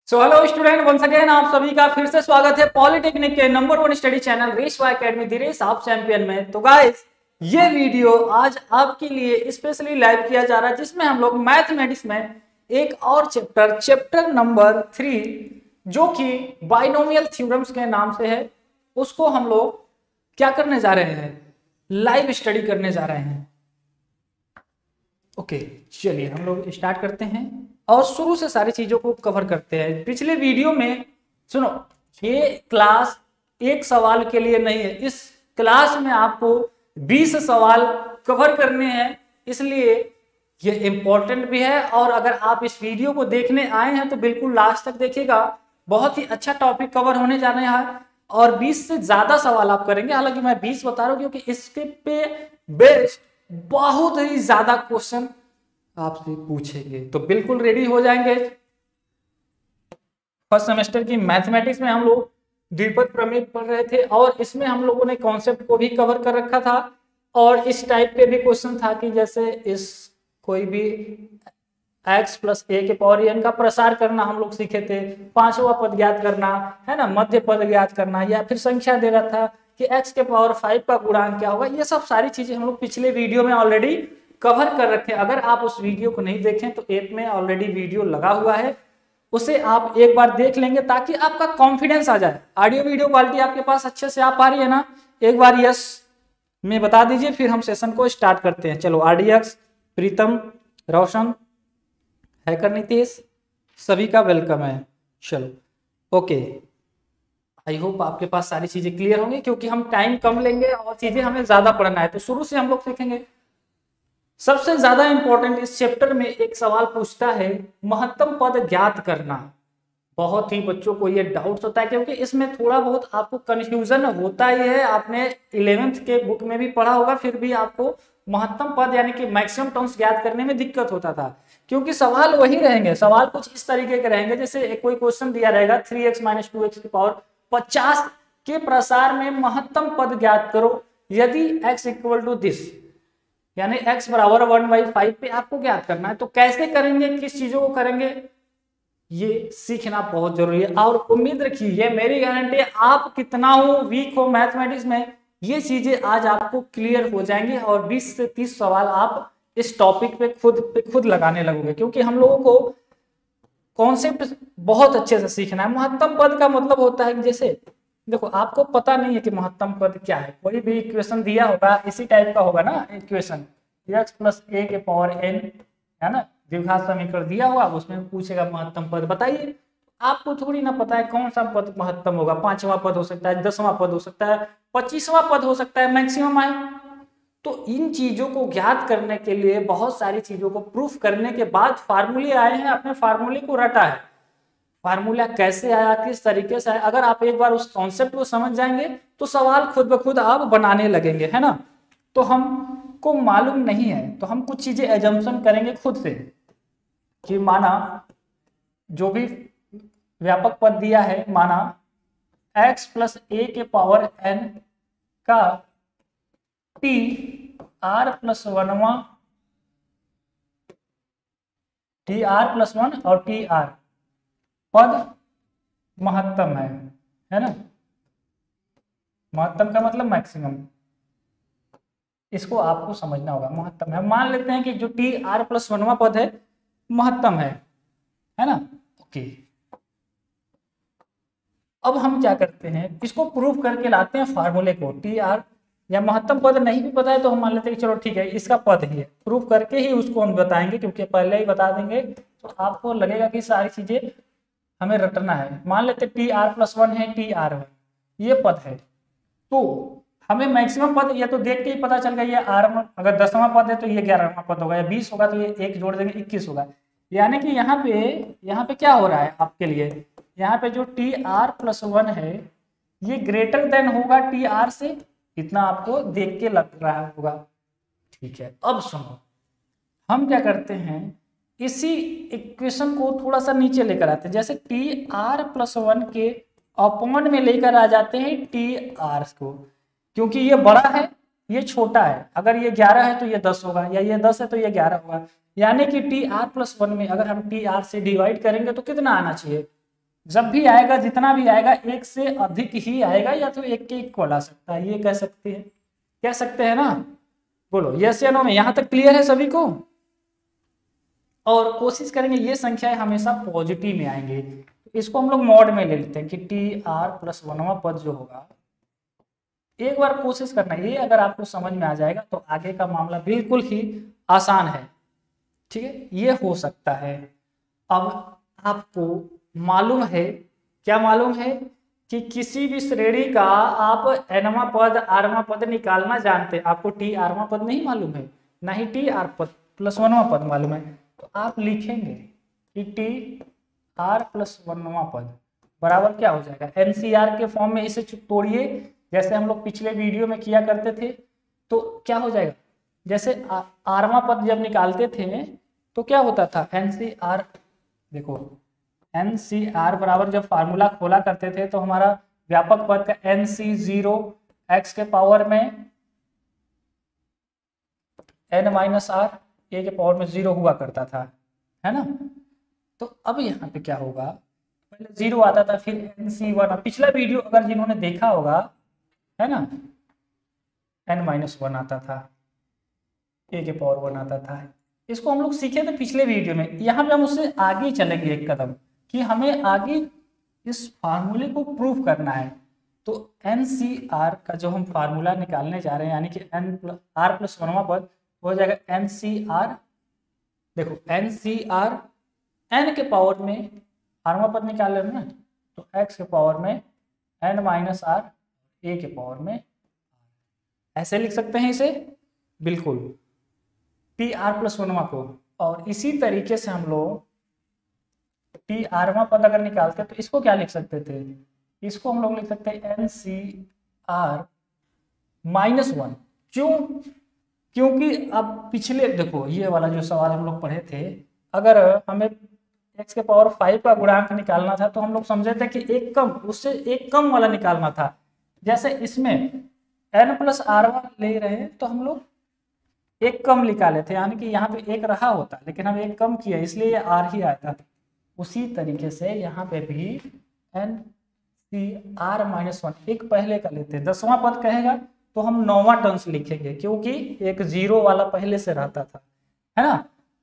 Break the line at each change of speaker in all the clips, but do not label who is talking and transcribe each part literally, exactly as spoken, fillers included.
सो hello student, once again आप सभी का फिर से स्वागत है पॉलिटेक्निक के number one study channel Reshwa academy the race of champion में। तो गाइस, ये वीडियो आज आपके लिए स्पेशली लाइव किया जा रहा है, जिसमें हम लोग मैथमेटिक्स में एक और चैप्टर चैप्टर नंबर थ्री जो कि बाइनोमियल थ्योरम्स के नाम से है, उसको हम लोग क्या करने जा रहे हैं, लाइव स्टडी करने जा रहे हैं। ओके okay, चलिए हम लोग स्टार्ट करते हैं और शुरू से सारी चीजों को कवर करते हैं। पिछले वीडियो में सुनो, ये क्लास एक सवाल के लिए नहीं है, इस क्लास में आपको बीस सवाल कवर करने हैं, इसलिए ये इंपॉर्टेंट भी है। और अगर आप इस वीडियो को देखने आए हैं तो बिल्कुल लास्ट तक देखिएगा, बहुत ही अच्छा टॉपिक कवर होने जा रहे हैं और बीस से ज्यादा सवाल आप करेंगे। हालांकि मैं बीस बता रहा हूं क्योंकि इसके पे बेस्ड बहुत ही ज्यादा क्वेश्चन आपसे पूछेंगे, तो बिल्कुल रेडी हो जाएंगे। फर्स्ट सेमेस्टर की मैथमेटिक्स में हम लोग द्विपद प्रमेय पढ़ रहे थे और इसमें हम लोगों ने कॉन्सेप्ट को भी कवर कर रखा था और इस टाइप के भी क्वेश्चन था कि जैसे इस कोई भी x प्लस ए के पावर एन का प्रसार करना हम लोग सीखे थे, पांचवा पद ज्ञात करना है ना, मध्य पद ज्ञात करना, या फिर संख्या दे रहा था कि x के पावर फाइव का गुणांक क्या होगा। ये सब सारी चीजें हम लोग पिछले वीडियो में ऑलरेडी कवर कर रखे हैं। अगर आप उस वीडियो को नहीं देखें तो ऐप में ऑलरेडी वीडियो लगा हुआ है, उसे आप एक बार देख लेंगे ताकि आपका कॉन्फिडेंस आ जाए। ऑडियो वीडियो क्वालिटी आपके पास अच्छे से आ पा रही है ना? एक बार यस में बता दीजिए, फिर हम सेशन को स्टार्ट करते हैं। चलो, आरडीएक्स, प्रीतम, रोशन, हैकर नीतीश, सभी का वेलकम है। चलो ओके, आई होप आपके पास सारी चीजें क्लियर होंगी क्योंकि हम टाइम कम लेंगे और चीजें हमें ज्यादा पढ़ना है, तो शुरू से हम लोग सीखेंगे। सबसे ज्यादा इंपॉर्टेंट इस चैप्टर में एक सवाल पूछता है महत्तम पद ज्ञात करना। बहुत ही बच्चों को ये डाउट होता है क्योंकि इसमें थोड़ा बहुत आपको कंफ्यूजन होता ही है। आपने इलेवेंथ के बुक में भी पढ़ा होगा, फिर भी आपको महत्तम पद यानी कि मैक्सिमम टर्म्स ज्ञात करने में दिक्कत होता था क्योंकि सवाल वही रहेंगे। सवाल कुछ इस तरीके के रहेंगे, जैसे कोई क्वेश्चन दिया रहेगा three x minus two x की पावर पचास के प्रसार में महत्तम पद ज्ञात करो यदि x इक्वल टू दिस, यानी x बराबर वन बाई फाइव पे आपको ज्ञात करना है। तो कैसे करेंगे, किस चीजों को करेंगे, ये सीखना बहुत जरूरी है। और उम्मीद रखिए, ये मेरी गारंटी है, आप कितना हो वीक हो मैथमेटिक्स में, ये चीजें आज आपको क्लियर हो जाएंगी और बीस से तीस सवाल आप इस टॉपिक पे खुद पे खुद लगाने लगोगे क्योंकि हम लोगों को कॉन्सेप्ट बहुत अच्छे से सीखना है। महत्तम पद का मतलब होता है कि जैसे देखो, आपको पता नहीं है कि महत्तम पद क्या है, कोई भी इक्वेशन दिया होगा इसी टाइप का होगा ना, इक्वेशन x प्लस ए के पावर n है ना, द्विघात समीकरण दिया होगा, उसमें पूछेगा महत्तम पद बताइए। आपको थोड़ी ना पता है कौन सा पद महत्तम होगा, पांचवा पद हो सकता है, दसवां पद हो सकता है, पच्चीसवां पद हो सकता है, मैक्सिमम आए। तो इन चीजों को ज्ञात करने के लिए बहुत सारी चीजों को प्रूफ करने के बाद फार्मूले आए हैं, अपने फार्मूले को रटा है। फार्मूला कैसे आया, किस तरीके से आया, अगर आप एक बार उस कॉन्सेप्ट को समझ जाएंगे तो सवाल खुद ब खुद आप बनाने लगेंगे, है ना। तो हमको मालूम नहीं है तो हम कुछ चीजें एजम्पशन करेंगे खुद से कि माना जो भी व्यापक पद दिया है, माना x प्लस ए के पावर n का टी आर प्लस वनवा टी आर प्लस वन और टी आर पद महत्तम है, है ना। महत्तम का मतलब मैक्सिमम, इसको आपको समझना होगा। महत्तम है, मान लेते हैं कि जो टी आर प्लस वनवा पद है महत्तम है, है ना। ओके, अब हम क्या करते हैं, इसको प्रूफ करके लाते हैं फार्मूले को। टी आर या महत्तम पद नहीं भी पता है तो हम मान लेते हैं कि चलो ठीक है, इसका पद ही है, प्रूफ करके ही उसको हम बताएंगे क्योंकि पहले ही बता देंगे तो आपको लगेगा कि सारी चीजें हमें रटना है। मान लेते टी आर प्लस वन है, टी आर वन ये पद है, तो हमें मैक्सिमम पद या तो देख के ही पता चल गया ये आर वन, अगर दसवां पद है तो ये ग्यारहवां पद होगा, या बीस होगा तो ये एक जोड़ देंगे इक्कीस होगा। यानी कि यहाँ पे यहाँ पे क्या हो रहा है आपके लिए, यहाँ पे जो टी आर प्लस वन है ये ग्रेटर देन होगा टी आर से, इतना आपको देख के लग रहा होगा। ठीक है, अब सुनो, हम क्या करते हैं, इसी इक्वेशन को थोड़ा सा नीचे लेकर आते हैं, जैसे टी आर प्लस वन के अपॉन में लेकर आ जाते हैं टी आर को, क्योंकि ये बड़ा है ये छोटा है। अगर ये ग्यारह है तो ये दस होगा, या ये दस है तो ये ग्यारह होगा। यानी कि टी आर प्लस वन में अगर हम टी आर से डिवाइड करेंगे तो कितना आना चाहिए, जब भी आएगा, जितना भी आएगा एक से अधिक ही आएगा या तो एक के इक्वल आ सकता है, ये कह सकते हैं, कह सकते हैं ना, बोलो यस या नो में। यहां तक क्लियर है सभी को? और कोशिश करेंगे ये संख्याएं हमेशा पॉजिटिव में आएंगे। इसको हम लोग मॉड में ले लेते हैं कि टी आर प्लस वनवा पद जो होगा, एक बार कोशिश करना, ये अगर आपको समझ में आ जाएगा तो आगे का मामला बिल्कुल ही आसान है। ठीक है, ये हो सकता है। अब आपको मालूम है, क्या मालूम है कि किसी भी श्रेणी का आप एनवा पद आरवा पद निकालना जानते हैं, आपको टी आरवा पद नहीं मालूम है, ना ही टी आर पद प्लस वनवा पद मालूम है, तो आप लिखेंगे कि टी आर प्लस वनवा पद बराबर क्या हो जाएगा, एनसीआर के फॉर्म में इसे तोड़िए, जैसे हम लोग पिछले वीडियो में किया करते थे। तो क्या हो जाएगा, जैसे आरवा पद जब निकालते थे तो क्या होता था, एनसीआर, देखो एनसीआर बराबर जब फार्मूला खोला करते थे तो हमारा व्यापक पद का एनसी जीरो एक्स के पावर में एन माइनस आर ए के पावर में जीरो हुआ करता था, है ना। तो अब यहाँ पे क्या होगा, पहले जीरो आता था, फिर एन सी वन, पिछला वीडियो अगर जिन्होंने देखा होगा, है ना, एन माइनस वन आता था, ए के पावर वन आता था। इसको हम लोग सीखे थे पिछले वीडियो में। यहाँ पे हम उससे आगे चलेंगे एक कदम कि हमें आगे इस फार्मूले को प्रूव करना है। तो एन सी आर का जो हम फार्मूला निकालने जा रहे हैं, यानी कि एन प्लस आर प्लस वनवा पद हो जाएगा एन सी आर, देखो एन सी आर एन के पावर में आरवा पद निकाल रहे हैं ना, तो एक्स के पावर में एन माइनस आर ए के पावर में, ऐसे लिख सकते हैं इसे, बिल्कुल टी आर प्लस वनवा को। और इसी तरीके से हम लोग टी आरवा पद अगर निकालते तो इसको क्या लिख सकते थे, इसको हम लोग लिख सकते हैं एन सी आर माइनस वन। क्यों, क्योंकि अब पिछले देखो ये वाला जो सवाल हम लोग पढ़े थे, अगर हमें एक्स के पावर फाइव का गुणांक निकालना था तो हम लोग समझे थे कि एक कम, उससे एक कम वाला निकालना था। जैसे इसमें एन प्लस आर वन ले रहे हैं तो हम लोग एक कम निकाले थे, यानी कि यहाँ पे एक रहा होता, लेकिन हम एक कम किया इसलिए ये आर ही आया था। उसी तरीके से यहाँ पे भी एन सी आर माइनस वन एक पहले का लेते हैं, दसवां पद कहेगा तो हम नौवां टर्म्स लिखेंगे, क्योंकि एक जीरो वाला पहले से रहता था, है ना।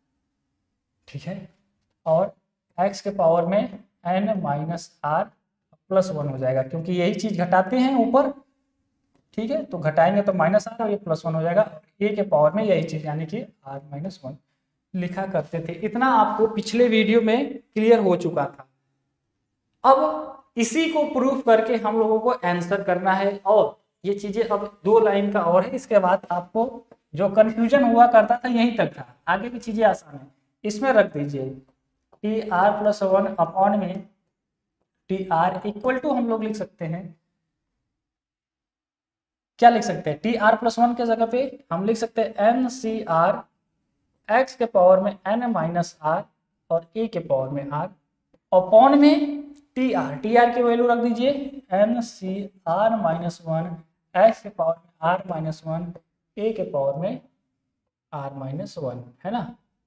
ठीक है, और x के पावर में n minus are plus one हो जाएगा, क्योंकि यही चीज घटाते हैं ऊपर। ठीक है, तो घटाएंगे तो माइनस आर और ये प्लस वन हो जाएगा, a के पावर में यही चीज यानी कि r माइनस वन लिखा करते थे। इतना आपको पिछले वीडियो में क्लियर हो चुका था। अब इसी को प्रूफ करके हम लोगों को आंसर करना है, और ये चीजें अब दो लाइन का और है, इसके बाद आपको जो कंफ्यूजन हुआ करता था यहीं तक था, आगे की चीजें आसान है। इसमें रख दीजिए T are plus one upon में टी आर इक्वल टू हम लोग लिख सकते हैं, क्या लिख सकते हैं, टी आर प्लस वन के जगह पे हम लिख सकते हैं एन सी आर एक्स के पावर में एन माइनस आर और ए के पावर में आर अपॉन में टी आर, टी आर की वैल्यू रख दीजिए एन सी आर माइनस वन एक्स के पावर में आर माइनस वन ए के पावर में आर माइनस वन, है ना,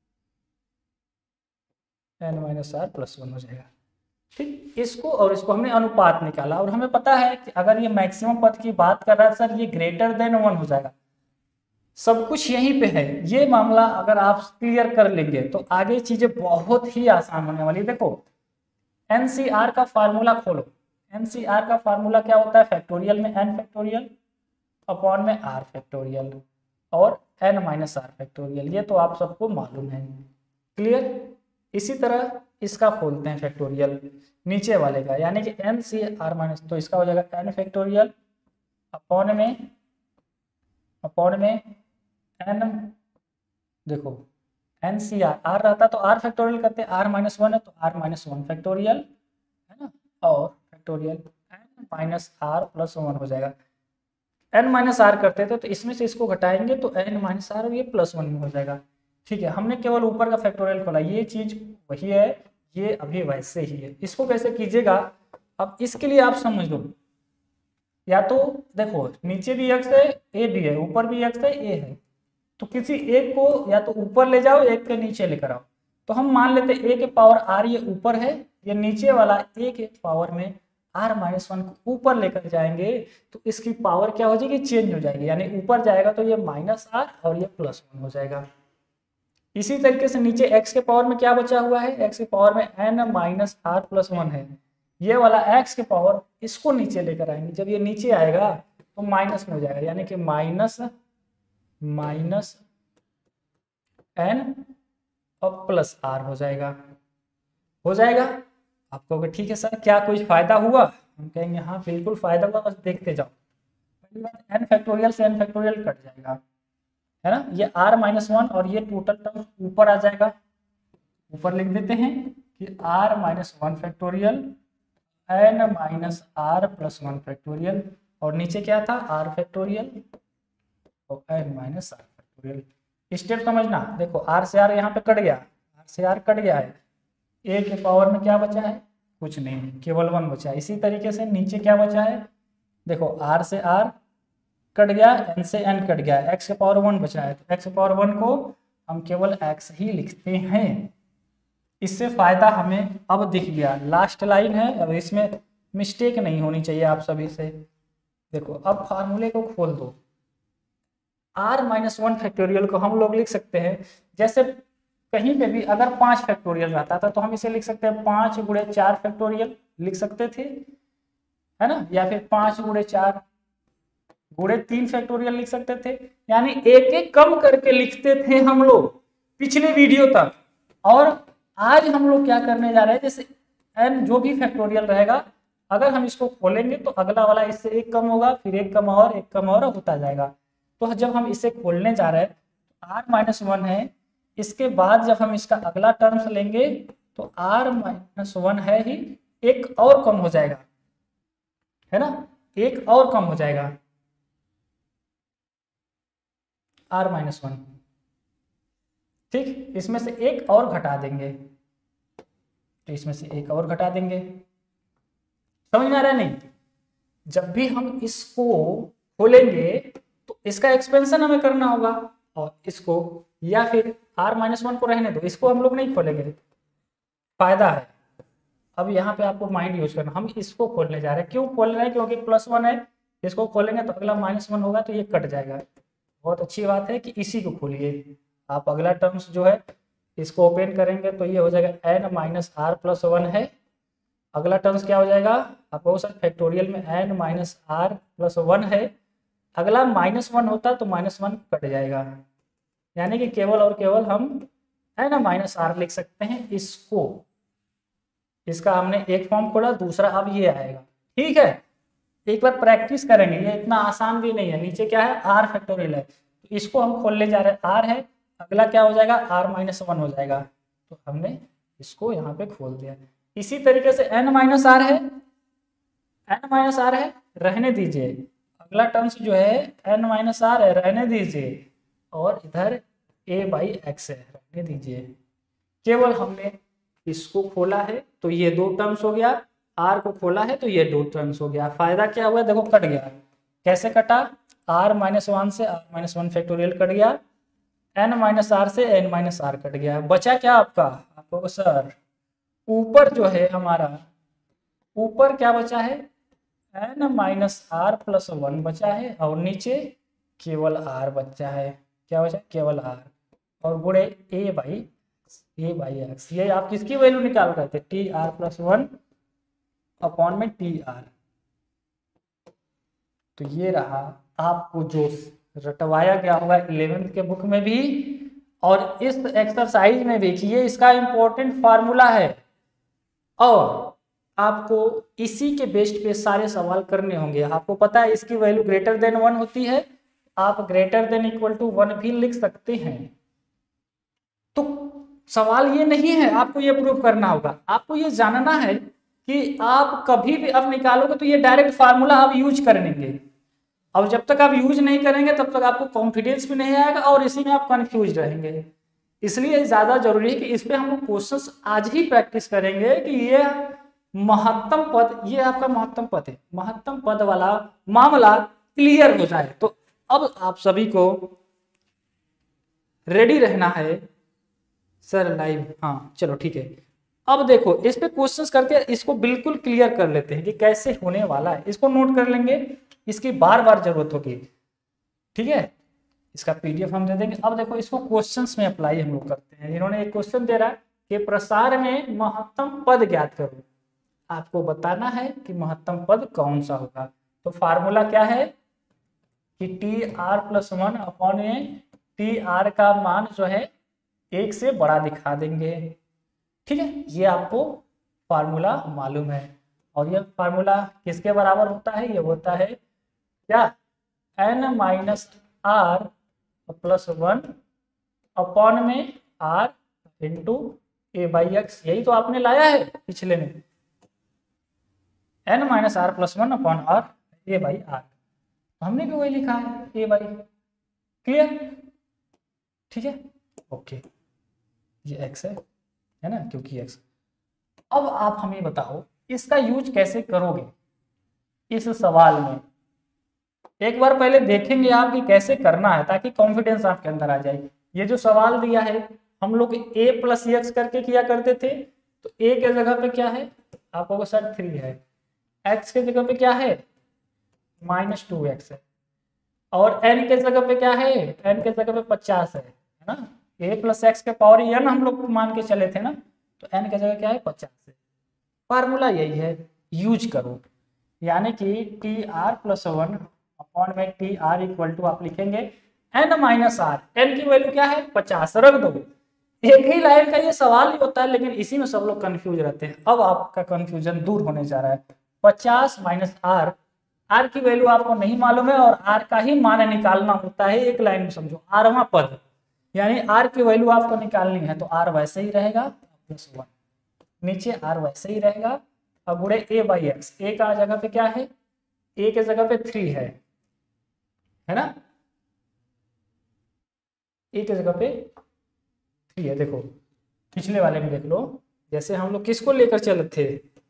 N minus are plus one हो जाएगा। ठीक, इसको और इसको हमने अनुपात निकाला, और हमें पता है कि अगर ये मैक्सिमम पद की बात कर रहा है सर, ये ग्रेटर देन वन हो जाएगा, सब कुछ यहीं पे है। ये मामला अगर आप क्लियर कर लेंगे तो आगे चीजें बहुत ही आसान होने वाली। देखो एनसीआर का फार्मूला खोलो, एनसीआर का फार्मूला क्या होता है, फैक्टोरियल में एन फैक्टोरियल अपॉन में आर फैक्टोरियल और एन माइनस आर फैक्टोरियल, ये तो आप सबको मालूम है, क्लियर। इसी तरह इसका खोलते हैं फैक्टोरियल नीचे वाले का, यानी कि एन सी आर माइनस, तो इसका हो जाएगा एन फैक्टोरियल अपॉन में अपॉन में एन, देखो एन सी आर, आर रहता तो आर फैक्टोरियल करते, आर माइनस वन है तो आर माइनस वन फैक्टोरियल, है ना, और factorial N minus are plus one हो जाएगा। एन माइनस आर करते थे तो इसमें से इसको घटाएंगे तो एन माइनस आर और ये प्लस वन में हो जाएगा। ठीक है, हमने केवल ऊपर का फैक्टोरियल खोला, ये चीज वही है, ये अभी वैसे ही है। इसको कैसे कीजिएगा, अब इसके लिए आप समझ लो, या तो देखो नीचे भी एक्स है ए भी है, ऊपर भी एक्स है ए है, तो किसी एक को या तो ऊपर ले जाओ, एक के नीचे लेकर आओ। तो हम मान लेते ए के पावर आर ये ऊपर है, ये नीचे वाला ए के पावर में आर माइनस वन को ऊपर लेकर जाएंगे तो इसकी पावर क्या हो जाएगी, चेंज हो जाएगी, यानी ऊपर जाएगा तो ये माइनस आर और ये प्लस वन हो जाएगा। इसी तरीके से नीचे x के पावर में क्या बचा हुआ है, x के पावर में n minus are plus one है, ये वाला x के पावर इसको नीचे लेकर आएंगे, जब ये नीचे आएगा तो माइनस में हो जाएगा, यानी कि माइनस माइनस एन और प्लस आर हो जाएगा हो जाएगा आप कहोगे ठीक है सर क्या कुछ फायदा हुआ, हम कहेंगे हाँ बिल्कुल फायदा हुआ, बस देखते जाओ। पहली बात एन फैक्टोरियल से एन फैक्टोरियल कट जाएगा, है ना, ये r माइनस वन और ये टोटल टर्म ऊपर आ जाएगा, ऊपर लिख देते हैं कि r minus one factorial n minus are plus one factorial, और नीचे क्या था r फैक्टोरियल और n minus are factorial. Step समझना, देखो r से r यहाँ पे कट गया, r से r कट गया है, a के पावर में क्या बचा है, कुछ नहीं, केवल वन बचा है। इसी तरीके से नीचे क्या बचा है, देखो r से r कट गया, n से n कट गया, x के पावर वन बचा है, तो x के पावर वन को हम केवल x ही लिखते हैं। इससे फायदा हमें अब दिख गया, लास्ट लाइन है, अब इसमें मिस्टेक नहीं होनी चाहिए आप सभी से। देखो अब फार्मूले को खोल दो, r माइनस वन फैक्टोरियल को हम लोग लिख सकते हैं, जैसे कहीं पे भी अगर पांच फैक्टोरियल रहता था तो हम इसे लिख सकते हैं पांच गुणे चार फैक्टोरियल लिख सकते थे, है ना, या फिर पांच गुणे चार गुणे तीन फैक्टोरियल लिख सकते थे, यानी एक एक कम करके लिखते थे हम लोग पिछले वीडियो तक। और आज हम लोग क्या करने जा रहे हैं, जैसे n जो भी फैक्टोरियल रहेगा अगर हम इसको खोलेंगे तो अगला वाला इससे एक कम होगा, फिर एक कम और एक कम और होता जाएगा। तो जब हम इसे खोलने जा रहे हैं r माइनस वन है, इसके बाद जब हम इसका अगला टर्म्स लेंगे तो r माइनस वन है ही, एक और कम हो जाएगा, है ना, एक और कम हो जाएगा r माइनस वन, ठीक, इसमें से एक और घटा देंगे, तो इसमें से एक और घटा देंगे, समझ में आ रहा है नहीं। जब भी हम इसको खोलेंगे तो इसका एक्सपेंशन हमें करना होगा, और इसको या फिर r माइनस वन को रहने दो, इसको हम लोग नहीं खोलेंगे, फायदा है। अब यहाँ पे आपको माइंड यूज करना, हम इसको खोलने जा रहे हैं, क्यों खोल रहे हैं, क्योंकि प्लस वन है, इसको खोलेंगे तो अगला माइनस वन होगा तो ये कट जाएगा। बहुत अच्छी बात है कि इसी को खोलिए आप, अगला टर्म्स जो है इसको ओपन करेंगे तो ये हो जाएगा N minus are plus one है, अगला टर्म्स क्या हो जाएगा, आप बहुत सारे फैक्टोरियल में N minus are plus one है, अगला माइनस वन होता तो माइनस वन कट जाएगा, यानी कि केवल और केवल हम एन माइनस आर लिख सकते हैं। इसको इसका हमने एक फॉर्म खोला, दूसरा अब ये आएगा, ठीक है, एक बार प्रैक्टिस करेंगे, ये इतना आसान भी नहीं है। नीचे क्या है, आर फैक्टोरियल है, तो इसको हम खोलने जा रहे हैं, आर है, अगला क्या हो जाएगा, आर माइनस वन हो जाएगा, तो हमने इसको यहाँ पे खोल दिया। इसी तरीके से एन माइनस आर है, एन माइनस आर है, रहने दीजिए, अगला टर्म्स जो है एन माइनस आर है, रहने दीजिए, और इधर ए बाई एक्स है, रहने दीजिए। केवल हमने इसको खोला है तो ये दो टर्म्स हो गया, आर को खोला है तो ये दो टर्म्स हो गया। फायदा क्या हुआ, देखो कट गया, कैसे कटा, आर माइनस वन से R minus one factorial cut गया, एन माइनस आर से एन माइनस आर कट गया, बचा क्या आपका, आपको सर ऊपर जो है हमारा, ऊपर क्या बचा है, N minus are plus one बचा है, और नीचे केवल आर बचा है, क्या बचा, केवल आर, और गुणे A by A by x. ये आप किसकी वैल्यू निकाल रहे थे, T are plus one upon में टी आर। तो ये रहा आपको जो रटवाया गया होगा इलेवेंथ के बुक में भी और इस एक्सरसाइज में भी, कि ये इसका इंपॉर्टेंट फार्मूला है, और आपको इसी के बेस्ड पे सारे सवाल करने होंगे। आपको पता है इसकी वैल्यू ग्रेटर देन वन होती है, आप greater than equal to one भी लिख सकते हैं। तो सवाल ये नहीं है आपको ये प्रूव करना होगा, आपको ये जानना है कि आप कभी भी अब निकालोगे तो ये डायरेक्ट फार्मूला आप यूज करेंगे। अब जब तक आप यूज नहीं करेंगे तब तक आपको कॉन्फिडेंस भी नहीं आएगा और इसी में आप कंफ्यूज रहेंगे। इसलिए ज्यादा जरूरी है कि इस पे हम लोग क्वेश्चंस आज ही प्रैक्टिस करेंगे कि ये महत्तम पद, ये आपका महत्तम पद है, महत्तम पद वाला मामला क्लियर हो जाए। तो अब आप सभी को रेडी रहना है, सर लाइव, हाँ चलो ठीक है। अब देखो इस पे क्वेश्चंस करके इसको बिल्कुल क्लियर कर लेते हैं कि कैसे होने वाला है, इसको नोट कर लेंगे, इसकी बार बार जरूरत होगी, ठीक है। इसका पीडीएफ हम दे देंगे। अब देखो इसको क्वेश्चंस में अप्लाई हम लोग करते हैं। इन्होंने एक क्वेश्चन दे रहा है कि प्रसार में महत्तम पद ज्ञात करो, आपको बताना है कि महत्तम पद कौन सा होगा। तो फार्मूला क्या है कि T R plus one upon A, T R का मान जो है एक से बड़ा दिखा देंगे, ठीक है। ये आपको फार्मूला मालूम है। और ये फार्मूला किसके बराबर होता है, ये होता है क्या, n minus are plus one upon में r into a by x. यही तो आपने लाया है पिछले में, N minus are plus one upon r a by r, हमने भी वही लिखा है ए बाई। क्लियर, ठीक है, ओके। ये एक्स है है ना, क्योंकि एक्स। अब आप हमें बताओ इसका यूज कैसे करोगे इस सवाल में। एक बार पहले देखेंगे आप कि कैसे करना है, ताकि कॉन्फिडेंस आपके अंदर आ जाए। ये जो सवाल दिया है हम लोग ए प्लस एक्स करके किया करते थे, तो ए के जगह पे क्या है आपको सर थ्री है, एक्स के जगह पे क्या है माइनस टू एक्स है, और एन के जगह पे क्या है, एन के जगह पे पचास है, है ना। ए प्लस एक्स के पावर एन हम लोग मान के चले थे ना, तो एन के जगह क्या है पचास है। फार्मूला यही है, यूज करो, यानी कि T R plus one upon में टी आर इक्वल टू आप लिखेंगे एन माइनस आर, एन की वैल्यू क्या है पचास, रख दो। एक ही लाइन का ये सवाल ही होता है, लेकिन इसी में सब लोग कंफ्यूज रहते हैं। अब आपका कंफ्यूजन दूर होने जा रहा है। पचास माइनस आर, आर की वैल्यू आपको नहीं मालूम है और आर का ही मान निकालना होता है। एक लाइन में समझो, आरवां पद, यानी आर की वैल्यू आपको निकालनी है, तो आर वैसे ही रहेगा प्लस वन, नीचे आर वैसे ही रहेगा, अब गुणे ए बाई एक्स। ए का जगह पे क्या है, ए के जगह पे थ्री है है ना, ए के जगह पे थ्री है। देखो पिछले वाले में देख लो, जैसे हम लोग किसको लेकर चले थे,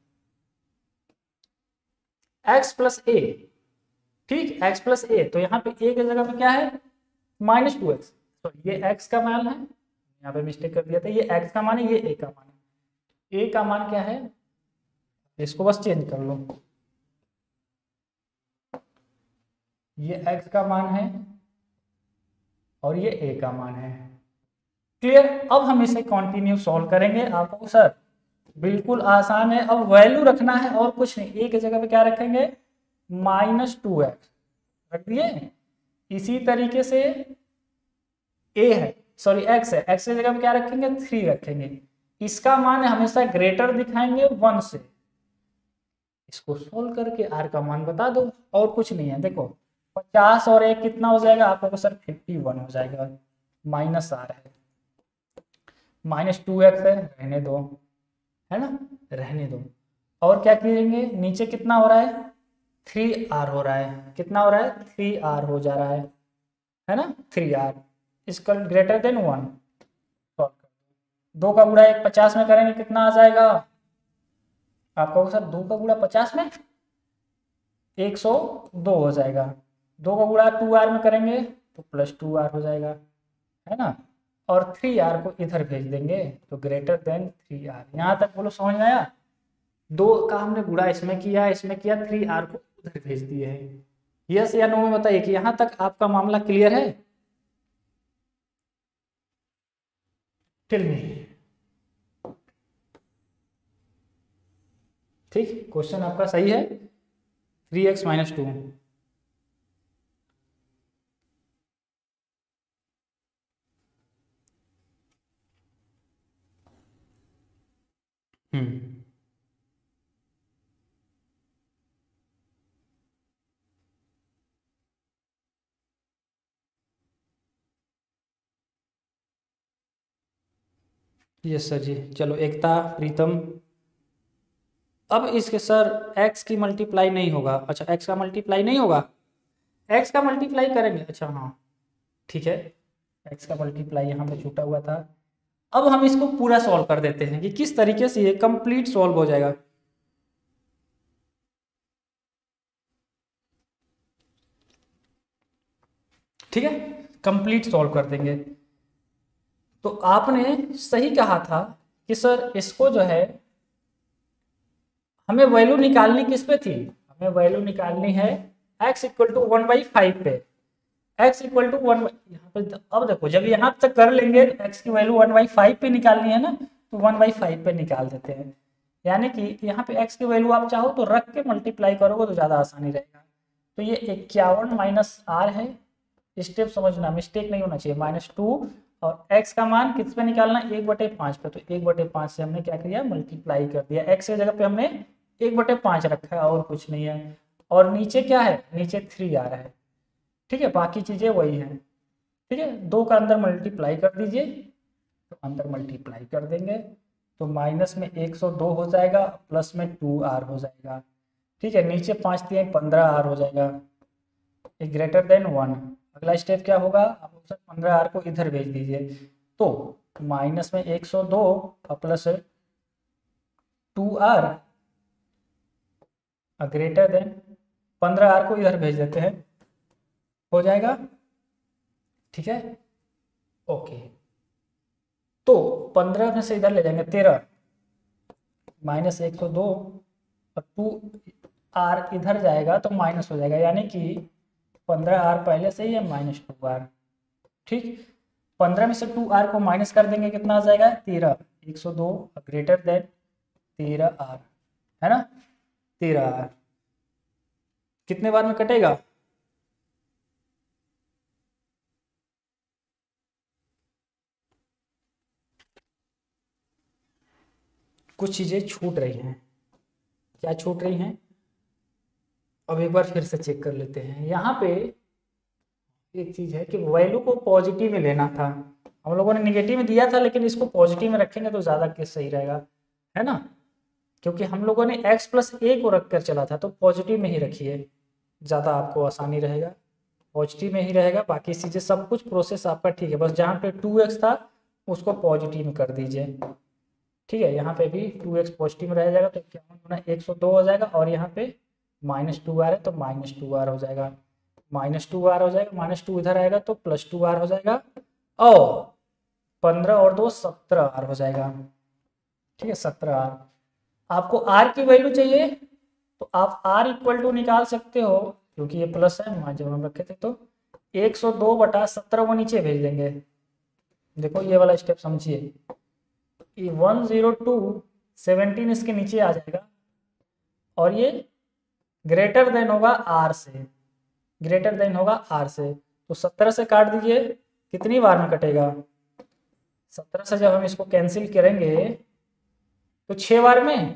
x प्लस ए, ठीक, x प्लस ए, तो यहाँ पे a के जगह पे क्या है माइनस टू एक्स, तो ये x का मान है, यहाँ पे मिस्टेक कर दिया था, ये x का मान है, ये a का मान है। a का मान क्या है, इसको बस चेंज कर लो, ये x का मान है और ये a का मान है। क्लियर, अब हम इसे कंटिन्यू सॉल्व करेंगे। आपको सर बिल्कुल आसान है, अब वैल्यू रखना है और कुछ नहीं। ए की जगह पे क्या रखेंगे माइनस टू एक्स रख दिए। इसी तरीके से ए है, सॉरी एक्स है, एक्स की जगह पे क्या रखेंगे थ्री रखेंगे। इसका मान हमेशा ग्रेटर दिखाएंगे वन से। इसको सोल्व करके आर का मान बता दो, और कुछ नहीं है। देखो पचास और एक कितना हो जाएगा आपको सर फिफ्टी वन हो जाएगा, माइनस आर है, माइनस टू एक्स है, रहने दो, है ना, रहने दो। और क्या करेंगे, नीचे कितना हो रहा है थ्री आर हो रहा है, कितना हो रहा है थ्री आर हो जा रहा है है ना, थ्री आर इसका ग्रेटर देन वन। दो का गुणा एक पचास में करेंगे कितना आ जाएगा आपको सर, दो का गुणा पचास में एक सौ दो हो जाएगा। दो का गुणा टू आर में करेंगे तो प्लस टू आर हो जाएगा, है ना, और थ्री आर को इधर भेज देंगे तो ग्रेटर देन थ्री आर। यहाँ तक बोलो समझ में आया। दो का हमने गुणा इसमें किया, इसमें किया, थ्री आर को उधर भेज दिए है। यस या नो में बताइए कि यहाँ तक आपका मामला क्लियर है। टिल मी, ठीक, क्वेश्चन आपका सही है। Three x minus two, hmm yes sir ji. चलो एकता प्रीतम, अब इसके सर x की मल्टीप्लाई नहीं होगा। अच्छा x का मल्टीप्लाई नहीं होगा, x का मल्टीप्लाई करेंगे, अच्छा हाँ ठीक है, x का मल्टीप्लाई यहाँ पे छूटा हुआ था। अब हम इसको पूरा सॉल्व कर देते हैं कि किस तरीके से ये कंप्लीट सॉल्व हो जाएगा। ठीक है, कंप्लीट सॉल्व कर देंगे। तो आपने सही कहा था कि सर इसको जो है हमें वैल्यू निकालनी किस पे थी, हमें वैल्यू निकालनी है x equal to one by five पे, x इक्वल टू वन यहाँ पे। अब देखो जब यहाँ तक कर लेंगे x की वैल्यू वन बाई फाइव पे निकालनी है ना, तो वन बाई फाइव पे निकाल देते हैं। यानी कि यहाँ पे x की वैल्यू आप चाहो तो रख के मल्टीप्लाई करोगे तो ज़्यादा आसानी रहेगा। तो ये इक्यावन माइनस आर है, स्टेप समझना, मिस्टेक नहीं होना चाहिए, माइनस टू, और x का मान किस पे निकालना, एक बटे पाँच पे। तो एक बटे पाँच से हमने क्या किया, मल्टीप्लाई कर दिया। x की जगह पे हमने एक बटे पाँच रखा है और कुछ नहीं है। और नीचे क्या है, नीचे थ्री आ रहा है, ठीक है, बाकी चीजें वही हैं, ठीक है। दो का अंदर मल्टीप्लाई कर दीजिए, तो अंदर मल्टीप्लाई कर देंगे तो माइनस में एक सौ दो हो जाएगा, प्लस में टू आर हो जाएगा, ठीक है। नीचे पाँच तीन पंद्रह आर हो जाएगा, ग्रेटर देन वन। अगला स्टेप क्या होगा, आप पंद्रह आर को इधर भेज दीजिए, तो माइनस में एक सौ दो और plus two r greater than पंद्रह आर को इधर भेज देते हैं, हो जाएगा, ठीक है, ओके। तो पंद्रह में से इधर ले जाएंगे तेरह, माइनस एक सौ दो और टू आर इधर जाएगा तो माइनस हो जाएगा, यानी कि पंद्रह आर पहले से ही है, माइनस टू आर, ठीक। पंद्रह में से टू आर को माइनस कर देंगे, कितना आ जाएगा, तेरह, एक सौ दो ग्रेटर देन तेरह आर, है ना, तेरह आर कितने बार में कटेगा, कुछ चीजें छूट रही हैं, क्या छूट रही हैं, अब एक बार फिर से चेक कर लेते हैं। यहाँ पे एक चीज है कि वैल्यू को पॉजिटिव में लेना था, हम लोगों ने निगेटिव में दिया था, लेकिन इसको पॉजिटिव में रखेंगे तो ज्यादा केस सही रहेगा, है ना, क्योंकि हम लोगों ने x प्लस ए को रख कर चला था, तो पॉजिटिव में ही रखिए, ज़्यादा आपको आसानी रहेगा, पॉजिटिव में ही रहेगा। बाकी चीज़ें सब कुछ प्रोसेस आपका ठीक है, बस जहाँ पे टू एक्स था उसको पॉजिटिव में कर दीजिए, ठीक है। यहाँ पे भी टू एक्स पॉजिटिव में रह जाएगा तो क्या होना, एक सौ दो हो जाएगा, और यहाँ पे माइनस टू आर है तो माइनस टू आर हो जाएगा, माइनस टू आर हो जाएगा, माइनस टू इधर आएगा तो प्लस टू आर हो जाएगा, और पंद्रह और दो सत्रह आर हो जाएगा, ठीक है, सत्रह आर। आपको r की वैल्यू चाहिए तो आप r इक्वल टू निकाल सकते हो, क्योंकि ये प्लस है, जब हम रखे थे तो एक सौ दो बटा सत्रह वो नीचे भेज देंगे। देखो ये वाला स्टेप समझिए, ये वन जीरो टू सेवनटीन इसके नीचे आ जाएगा, और ये ग्रेटर देन होगा r से, ग्रेटर देन होगा r से, तो सत्रह से काट दीजिए, कितनी बार में कटेगा, सत्रह से जब हम इसको कैंसिल करेंगे तो छह बार में,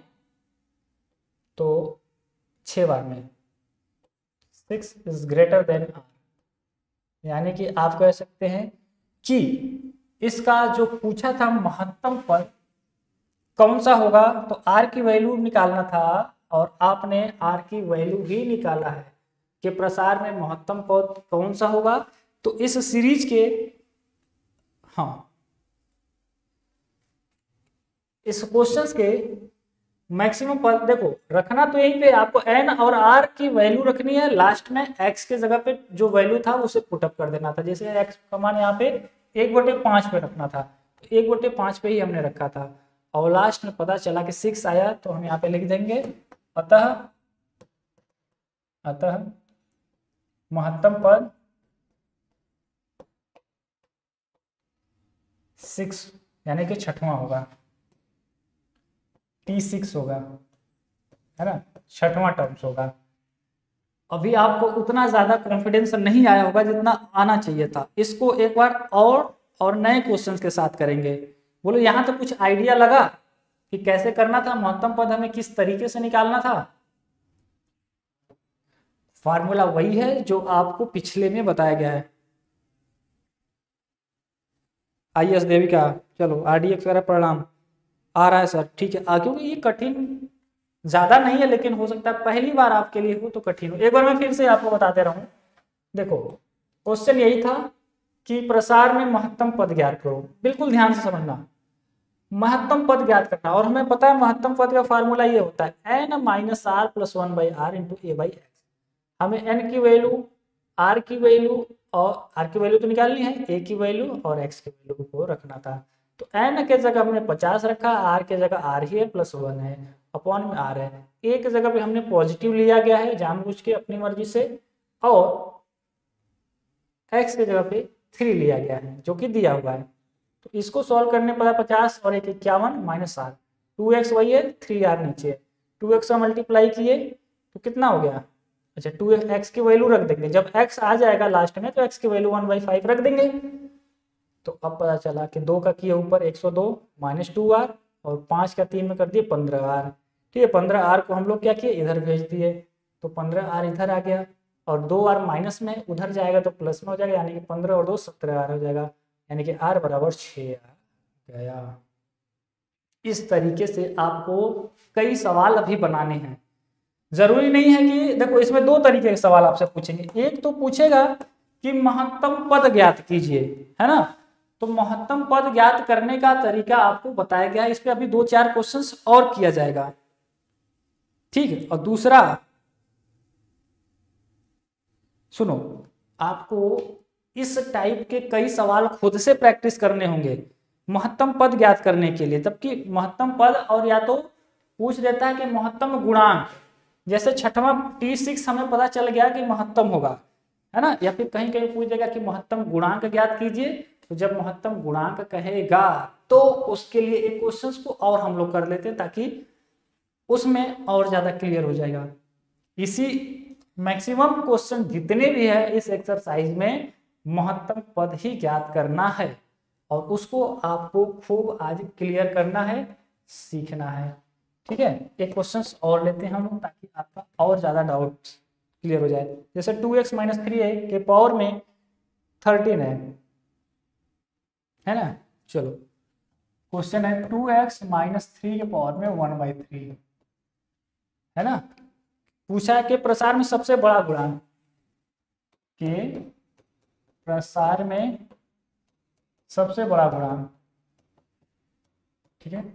तो छह बार में six is greater than r, यानी कि आप कह सकते हैं कि इसका जो पूछा था महत्तम पद कौन सा होगा, तो आर की वैल्यू निकालना था, और आपने आर की वैल्यू ही निकाला है कि प्रसार में महत्तम पद कौन सा होगा। तो इस सीरीज के, हाँ, इस क्वेश्चंस के मैक्सिमम पद देखो रखना तो यहीं पे आपको एन और आर की वैल्यू रखनी है, लास्ट में एक्स के जगह पे जो वैल्यू था उसे पुटअप कर देना था। जैसे एक्स का मान यहाँ पे एक बटे पाँच पे रखना था, तो एक बटे पाँच पे ही हमने रखा था, और लास्ट में पता चला कि सिक्स आया तो हम यहाँ पे लिख देंगे अतः अतः महत्तम पद सिक्स, यानी कि छठवां होगा, टी सिक्स होगा, है ना, छठवां टर्म्स होगा। अभी आपको उतना ज्यादा कॉन्फिडेंस नहीं आया होगा जितना आना चाहिए था। इसको एक बार और और नए क्वेश्चंस के साथ करेंगे। बोलो यहाँ तो कुछ आइडिया लगा कि कैसे करना था, महत्तम पद हमें किस तरीके से निकालना था। फार्मूला वही है जो आपको पिछले में बताया गया है। आई एस देविका, चलो आर डी एक्स वगैरह परिणाम आ रहा है सर, ठीक है, क्योंकि ये कठिन ज्यादा नहीं है, लेकिन हो सकता है पहली बार आपके लिए हो तो कठिन हो। एक बार मैं फिर से आपको बताते रहूं। देखो क्वेश्चन यही था कि प्रसार में महत्तम पद ज्ञात करो, बिल्कुल ध्यान से समझना, महत्तम पद ज्ञात करना। और हमें पता है महत्तम पद का फार्मूला ये होता है N minus are plus one by r into a by x. हमें एन की वैल्यू, आर की वैल्यू और आर की वैल्यू तो निकालनी है, ए की वैल्यू और एक्स की वैल्यू को रखना था। तो एन के जगह हमने पचास रखा, आर के जगह आर ही है प्लस वन है, अपॉन में आर है। ए की जगह पे हमने पॉजिटिव लिया गया है जानबूझ के अपनी मर्जी से, और एक्स की जगह पे थ्री लिया गया है जो कि दिया हुआ है। तो इसको सॉल्व करने पर पचास और एक इक्यावन माइनस आर, टू एक्स वही है, थ्री आर नीचे है, टू एक्स का मल्टीप्लाई किए तो कितना हो गया, अच्छा टू एक्स की वैल्यू रख देंगे, जब एक्स आ जाएगा लास्ट में तो एक्स की वैल्यू वन बाई फाइव रख देंगे। तो अब पता चला कि दो का किया ऊपर एक सौ दो माइनस टू आर, और पाँच का तीन में कर दिए पंद्रह आर। ठीक है, पंद्रह आर को हम लोग क्या किए, इधर भेज दिए, तो पंद्रह आर इधर आ गया, और दो आर माइनस में उधर जाएगा तो प्लस में हो जाएगा, यानी कि पंद्रह और दो सत्रह आर हो जाएगा, यानी कि आर बराबर छः आ गया। इस तरीके से आपको कई सवाल अभी बनाने हैं। जरूरी नहीं है कि देखो, इसमें दो तरीके के सवाल आपसे पूछेंगे, एक तो पूछेगा कि महत्तम पद ज्ञात कीजिए, है ना, तो महत्तम पद ज्ञात करने का तरीका आपको बताया गया है, इस पे अभी दो चार क्वेश्चंस और किया जाएगा। ठीक है, और दूसरा सुनो, आपको इस टाइप के कई सवाल खुद से प्रैक्टिस करने होंगे महत्तम पद ज्ञात करने के लिए, तबकि महत्तम पद, और या तो पूछ देता है कि महत्तम गुणांक, जैसे छठवां टी सिक्स हमें पता चल गया कि महत्तम होगा, है ना, या फिर कहीं कहीं पूछ देगा कि महत्तम गुणांक ज्ञात कीजिए, तो जब महत्तम गुणांक कहेगा तो उसके लिए एक क्वेश्चन को और हम लोग कर लेते हैं ताकि उसमें और ज्यादा क्लियर हो जाएगा। इसी मैक्सिमम क्वेश्चन जितने भी है इस एक्सरसाइज में महत्तम पद ही ज्ञात करना है, और उसको आपको खूब आज क्लियर करना है, सीखना है। ठीक है, एक क्वेश्चन और लेते हैं हम लोग ताकि आपका और ज्यादा डाउट क्लियर हो जाए। जैसे टू एक्स माइनस थ्री के पावर में थर्टीन है है ना, चलो क्वेश्चन है टू एक्स माइनस थ्री के पावर में वन बाई थ्री, है ना, पूछा है कि प्रसार में सबसे बड़ा गुणांक, के प्रसार में सबसे बड़ा गुणांक, ठीक है,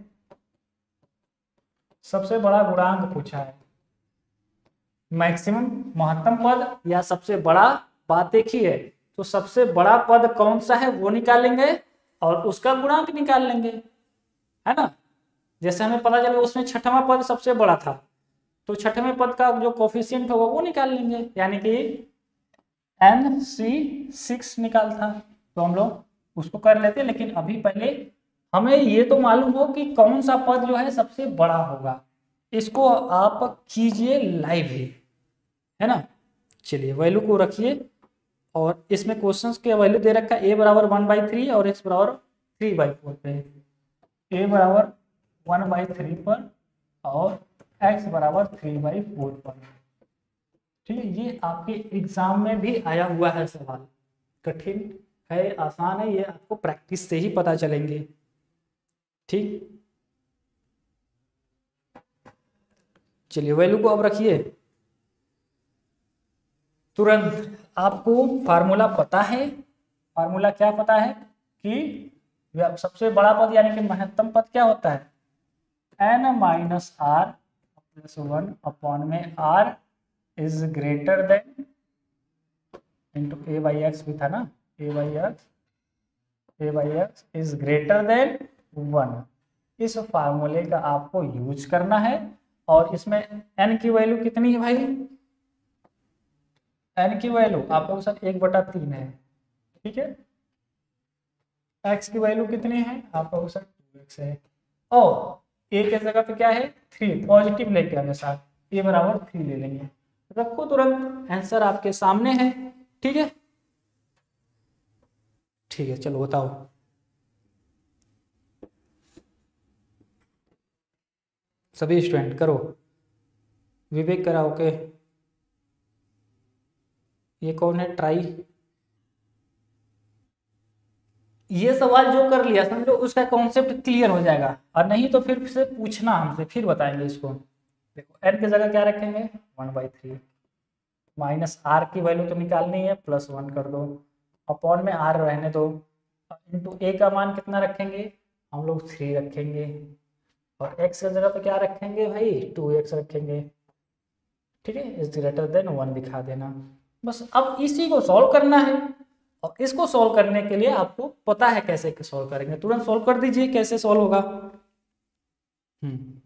सबसे बड़ा गुणांक पूछा है, मैक्सिमम महत्तम पद या सबसे बड़ा, बात एक ही है, तो सबसे बड़ा पद कौन सा है वो निकालेंगे और उसका गुणांक निकाल लेंगे, है ना। जैसे हमें पता चला उसमें छठवां पद सबसे बड़ा था, तो छठवें पद का जो कोफिशिएंट होगा वो निकाल लेंगे, यानी कि एन सी सिक्स निकाल था, तो हम लोग उसको कर लेते हैं। लेकिन अभी पहले हमें ये तो मालूम हो कि कौन सा पद जो है सबसे बड़ा होगा, इसको आप कीजिए लाइव ही, है ना। चलिए वैल्यू को रखिए, और इसमें क्वेश्चंस के वैल्यू दे रखा है ए बराबर वन बाई थ्री और एक्स बराबर थ्री बाई फोर पे, ए बराबर वन बाई थ्री पर और एक्स बराबर थ्री बाई फोर पर। ठीक है, ये आपके एग्जाम में भी आया हुआ है सवाल, कठिन है आसान है, ये आपको प्रैक्टिस से ही पता चलेंगे। ठीक, चलिए वैल्यू को अब रखिए, तुरंत आपको फार्मूला पता है। फार्मूला क्या पता है कि सबसे बड़ा पद यानी कि महत्तम पद क्या होता है, N minus are plus one upon में r is greater than into a by x भी था ना, a by x a by x is greater than one. इस फार्मूले का आपको यूज करना है, और इसमें एन की वैल्यू कितनी है भाई, एन की वैल्यू आप लोग साथ एक बटा तीन है, ठीक है, एक्स की वैल्यू कितनी है आप लोग साथ टू एक्स है, और ए के जगह पे क्या है थ्री, पॉजिटिव लेके हमेशा ए बराबर थ्री ले लेंगे, रखो तुरंत आंसर आपके सामने है। ठीक है, ठीक है, चलो बताओ, सभी स्टूडेंट करो, विवेक कराओ के, ये कौन है ट्राई, ये सवाल जो कर लिया समझो उसका कॉन्सेप्ट क्लियर हो जाएगा, और नहीं तो फिर से पूछना हमसे, फिर बताएंगे इसको। देखो एन की जगह क्या रखेंगे one by three, minus r की वैल्यू तो निकालनी है, प्लस वन कर दो, अपॉन में आर रहने दो, इंटू ए का मान कितना रखेंगे हम लोग थ्री रखेंगे, और एक्स की जगह पे क्या रखेंगे भाई टू एक्स रखेंगे। ठीक है, इज ग्रेटर देन वन दिखा देना, बस अब इसी को सॉल्व करना है। और इसको सॉल्व करने के लिए आपको पता है कैसे सॉल्व करेंगे, तुरंत सॉल्व कर दीजिए। कैसे सॉल्व होगा? हम्म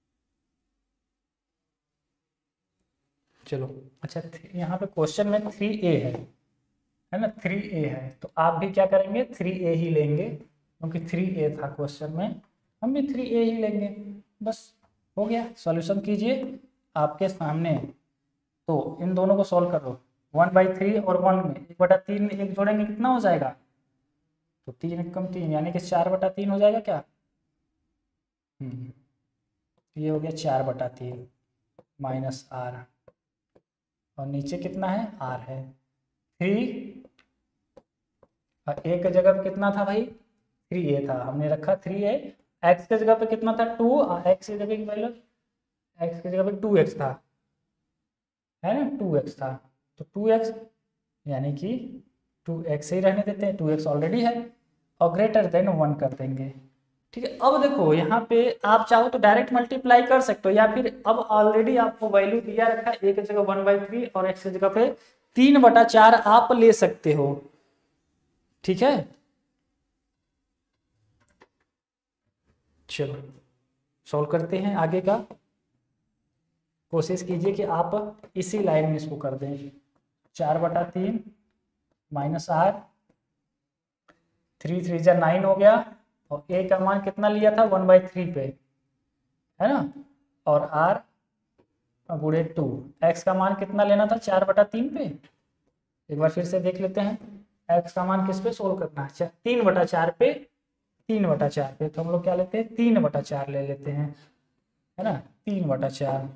चलो अच्छा, यहाँ पे क्वेश्चन में थ्री ए है है ना, थ्री ए है, तो आप भी क्या करेंगे, थ्री ए ही लेंगे, क्योंकि थ्री ए था क्वेश्चन में, हम भी थ्री ए ही लेंगे। बस हो गया, सॉल्यूशन कीजिए आपके सामने। तो इन दोनों को सॉल्व करो, वन बाई थ्री और वन में एक बटा तीन एक जोड़ेंगे कितना हो जाएगा, तो तीन एक कम तीन, यानी कि चार बटा तीन हो जाएगा क्या। हम्म ये हो गया चार बटा तीन माइनस आर, और नीचे कितना है, आर है थ्री, और ए के जगह पे कितना था भाई, थ्री ए था, हमने रखा थ्री ए। एक्स के जगह पे कितना था, टू, और एक्स की जगह की वैल्यू, एक्स की जगह पे टू एक्स था, है ना, टू एक्स था, तो टू एक्स यानी कि टू एक्स ही रहने देते हैं, टू एक्स ऑलरेडी है, और ग्रेटर देन वन कर देंगे। ठीक है, अब देखो यहाँ पे आप चाहो तो डायरेक्ट मल्टीप्लाई कर सकते हो, या फिर अब ऑलरेडी आपको वैल्यू दिया रखा है, ए की जगह वन बाई थ्री और एक्स की जगह पे तीन बटा चार आप ले सकते हो। ठीक है, चलो सॉल्व करते हैं आगे का। कोशिश कीजिए कि आप इसी लाइन में इसको कर दें, चार बटा तीन माइनस आर, थ्री थ्री जा नाइन हो गया, और ए का मान कितना लिया था, वन बाई थ्री पे, है ना, और आर गुणे टू, एक्स का मान कितना लेना था, चार बटा तीन पे। एक बार फिर से देख लेते हैं, एक्स का मान किस पे सोल्व करना है, तीन बटा चार पे, तीन बटा चार पे, तो हम लोग क्या लेते हैं, तीन बटा चार ले लेते हैं, है ना, तीन बटा चार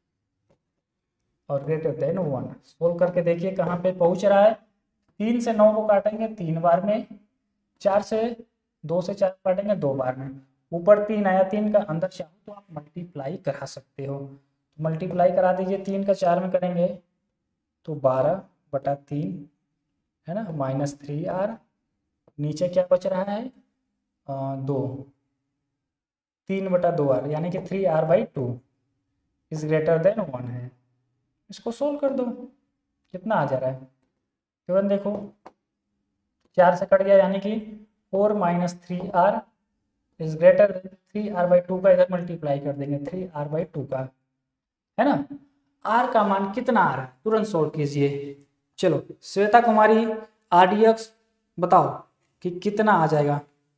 और ग्रेटर देन वन। सोल्व करके देखिए कहाँ पे पहुंच रहा है, तीन से नौ को काटेंगे तीन बार में, चार से दो से चार काटेंगे दो बार में, ऊपर तीन आया, तीन का अंदर चाहो तो आप मल्टीप्लाई करा सकते हो, तो मल्टीप्लाई करा दीजिए, तीन का चार में करेंगे तो बारह बटा तीन, है ना, माइनस थ्री आर, नीचे क्या बच रहा है, आ, दो, तीन बटा दो आर, यानी कि three r by two is greater than one है। इसको सोल्व कर दो, कितना आ जा रहा है, तुरंत देखो, चार से कट गया, यानी कि four minus three r is greater than three r by two का इधर मल्टीप्लाई कर देंगे, थ्री आर बाई टू का, है ना, आर का मान कितना आ रहा है, तुरंत सोल्व कीजिए। चलो श्वेता कुमारी आरडीएक्स बताओ कि कितना आ जाएगा।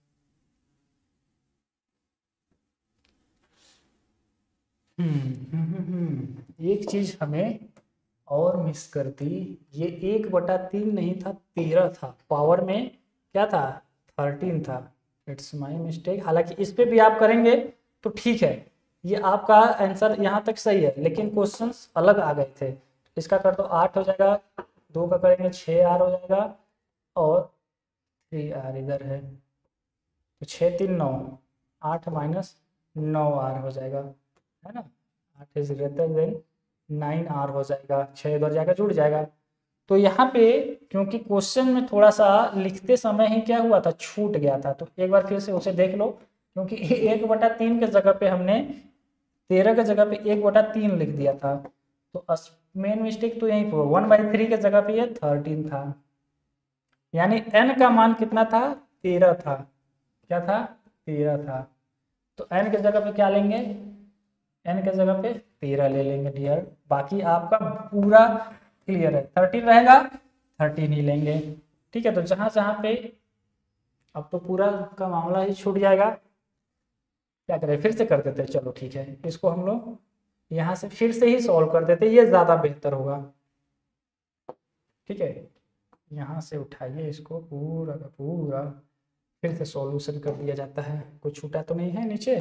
हम्म एक चीज हमें और मिस कर दी, ये एक बटा तीन नहीं था, तेरह था, पावर में क्या था, थर्टीन था, इट्स माई मिस्टेक। हालांकि इस पे भी आप करेंगे तो ठीक है, ये आपका आंसर यहाँ तक सही है, लेकिन क्वेश्चंस अलग आ गए थे। इसका कर दो आठ हो जाएगा, दो का करेंगे छः आर हो जाएगा, और थ्री आर इधर है, तो छः तीन नौ, आठ माइनस नौ आर हो जाएगा, है ना, आठ is greater than nine r हो जाएगा, छः इधर जाएगा जुड़ जाएगा। तो यहाँ पे क्योंकि क्वेश्चन में थोड़ा सा लिखते समय ही क्या हुआ था, छूट गया था, तो एक बार फिर से उसे देख लो, क्योंकि एक बटा तीन के जगह पे हमने तेरह के जगह पे एक बटा तीन लिख दिया था, तो मेन मिस्टेक तो यहीं पर, वन बाई थ्री के जगह पे ये थर्टीन था, यानी एन का मान कितना था, तेरह था, क्या था, तेरह था, तो एन के जगह पे क्या लेंगे, एन के जगह पे तेरह ले लेंगे डियर, बाकी आपका पूरा क्लियर है, थर्टीन रहेगा, थर्टीन ही लेंगे। ठीक है, तो जहां जहां पे अब तो पूरा का मामला ही छूट जाएगा, क्या करें, फिर से कर देते हैं, चलो ठीक है, इसको हम लोग यहाँ से फिर से ही सॉल्व कर देते, ये ज़्यादा बेहतर होगा। ठीक है, यहाँ से उठाइए इसको पूरा का पूरा, फिर से सॉल्यूशन कर दिया जाता है, कुछ छूटा तो नहीं है नीचे।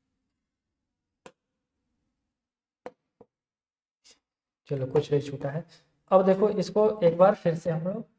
चलो कुछ नहीं छूटा है। अब देखो इसको एक बार फिर से हम लोग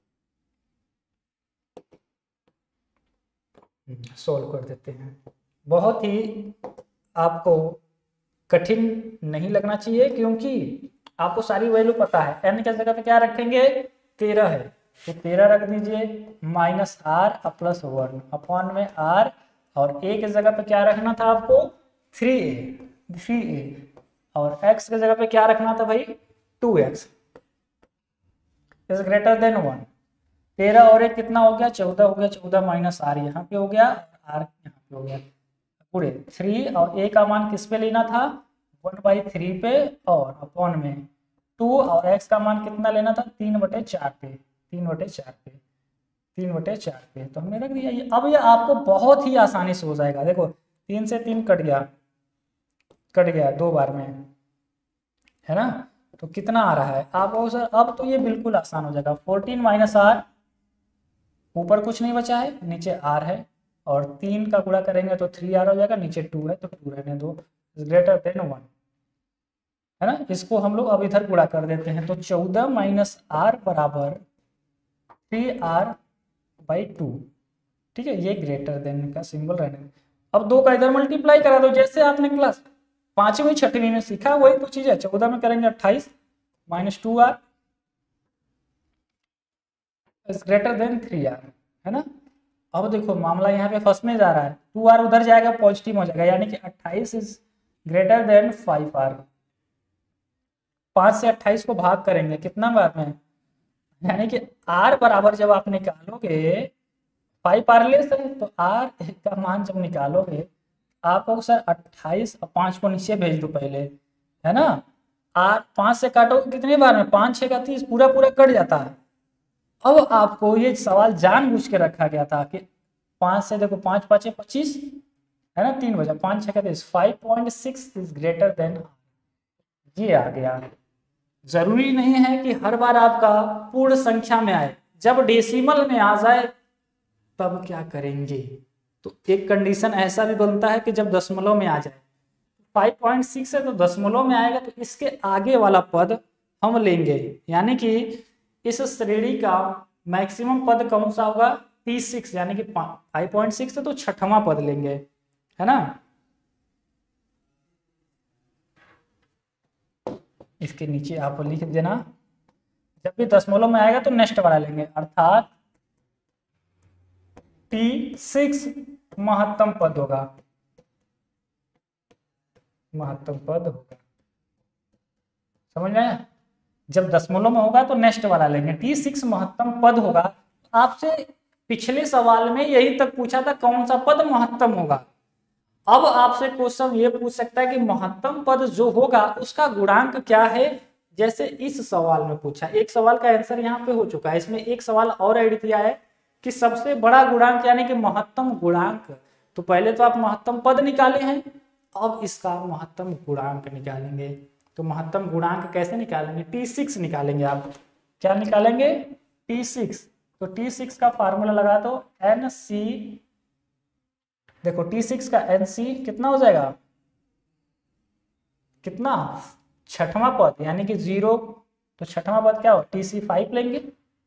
सॉल्व कर देते हैं, बहुत ही आपको कठिन नहीं लगना चाहिए, क्योंकि आपको सारी वैल्यू पता है। एन की जगह पे क्या रखेंगे, तेरह है, तो तेरह रख दीजिए, minus are plus one upon में आर, और ए की जगह पे क्या रखना था आपको, थ्री ए, थ्री ए, और x की जगह पे क्या रखना था भाई, two x is greater than one. तेरह और एक कितना हो गया, चौदह हो गया, चौदह माइनस आर यहाँ पे हो गया, आर यहाँ पे हो गया पूरे थ्री, और ए का मान किस पे लेना था, वन बाई थ्री पे, और अपॉन में टू, और एक्स का मान कितना लेना था, तीन बटे चार पे, तीन बटे चार पे, तीन बटे चार पे, तो हमने रख दिया ये। अब ये आपको बहुत ही आसानी से हो जाएगा, देखो तीन से तीन कट गया, कट गया दो बार में, है ना, तो कितना आ रहा है आपको सर, अब तो ये बिल्कुल आसान हो जाएगा, फोर्टीन माइनस आर, ऊपर कुछ नहीं बचा है, नीचे आर है, और तीन का गुणा करेंगे तो थ्री आर हो जाएगा, नीचे टू है तो टू रहने दो, ग्रेटर देन वन, है ना। इसको हम लोग अब इधर गुणा कर देते हैं, तो चौदह माइनस आर बराबर थ्री आर बाई टू, ठीक है, ये ग्रेटर देन का सिंबल रहने दो। अब दो का इधर मल्टीप्लाई करा दो, जैसे आपने क्लास पांचवी छठवीं में सीखा वही तो चीज है, चौदह में करेंगे अट्ठाईस minus two r is greater than three r, है ना। अब देखो मामला यहाँ पे फर्स्ट में जा रहा है, टू आर उधर जाएगा पॉजिटिव हो जाएगा, यानी कि अट्ठाईस is greater than five r, पांच से अट्ठाईस को भाग करेंगे कितना बार में, यानी कि आर बराबर जब आप निकालोगे फाइव आर लेस है, तो आर का मान जब निकालोगे आपको सर अट्ठाईस, पांच को नीचे भेज दो पहले, है ना, आर पांच से काटोगे कितने बार में, पांच छह का तीस, पूरा पूरा कट जाता है। अब आपको ये सवाल जानबूझ के रखा गया था कि पांच से देखो, पांच पांच पच्चीस, है ना, तीन बजा, पांच छह का तीस, five point six is greater than, ये आ गया। जरूरी नहीं है कि हर बार आपका पूर्ण संख्या में आए, जब डेसिमल में आ जाए तब क्या करेंगे, तो एक कंडीशन ऐसा भी बनता है कि जब दशमलव में आ जाए, फाइव पॉइंट सिक्स है तो दशमलव में आएगा, तो इसके आगे वाला पद हम लेंगे, यानी कि इस श्रेणी का मैक्सिमम पद कौन सा होगा, टी सिक्स, यानी कि फाइव पॉइंट सिक्स है तो छठवां पद लेंगे, है ना। इसके नीचे आप लिख देना, जब भी दशमलव में आएगा तो नेक्स्ट वाला लेंगे, अर्थात टी सिक्स महत्तम पद होगा, महत्तम पद होगा, समझ में आया। जब दशमलव में होगा तो नेक्स्ट वाला लेंगे, टी सिक्स महत्तम पद होगा। आपसे पिछले सवाल में यही तक पूछा था कौन सा पद महत्तम होगा, अब आपसे क्वेश्चन ये पूछ सकता है कि महत्तम पद जो होगा उसका गुणांक क्या है, जैसे इस सवाल में पूछा। एक सवाल का आंसर यहाँ पे हो चुका है, इसमें एक सवाल और ऐड किया है कि सबसे बड़ा गुणांक यानी कि महत्तम गुणांक, तो पहले तो आप महत्तम पद निकाले हैं, अब इसका महत्तम गुणांक निकालेंगे। तो महत्तम गुणांक कैसे निकालेंगे, टी सिक्स निकालेंगे। आप क्या निकालेंगे, टी सिक्स, तो टी सिक्स का फार्मूला लगा दो, एन सी, देखो टी सिक्स का एन सी कितना हो जाएगा, कितना, छठवां पद यानी कि जीरो, तो छठवां पद क्या हो, टी सी फाइव लेंगे,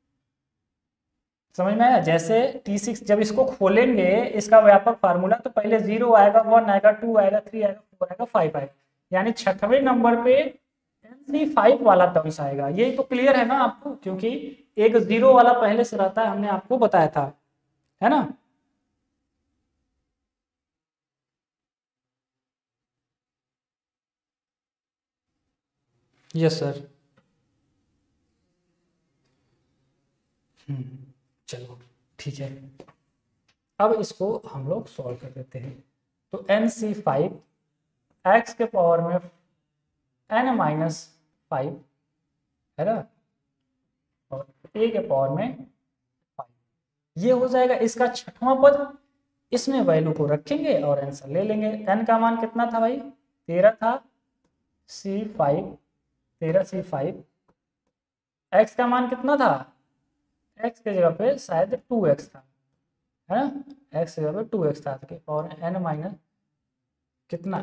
समझ में आया। जैसे टी सिक्स जब इसको खोलेंगे, इसका व्यापक फार्मूला, तो पहले जीरो आएगा, वन आएगा, टू आएगा, थ्री आएगा, फोर आएगा, फाइव आएगा, यानी छठवें नंबर पे एन सी फाइव वाला टर्म्स आएगा। ये तो क्लियर है ना आपको, क्योंकि एक जीरो वाला पहले से रहता है, हमने आपको बताया था, है ना। Yes sir. हम्म, चलो ठीक है, अब इसको हम लोग सॉल्व कर देते हैं। तो एन सी फाइव एक्स के पावर में एन माइनस फाइव, है ना, और ए के पावर में फाइव, ये हो जाएगा इसका छठवां पद। इसमें वैल्यू को रखेंगे और आंसर ले लेंगे। एन का मान कितना था भाई, तेरह था, सी फाइव, तेरह सी फाइव, एक्स का मान कितना था, एक्स के जगह पे शायद टू एक्स था, है ना, एक्स की जगह पे टू एक्स था, और एन माइनस कितना,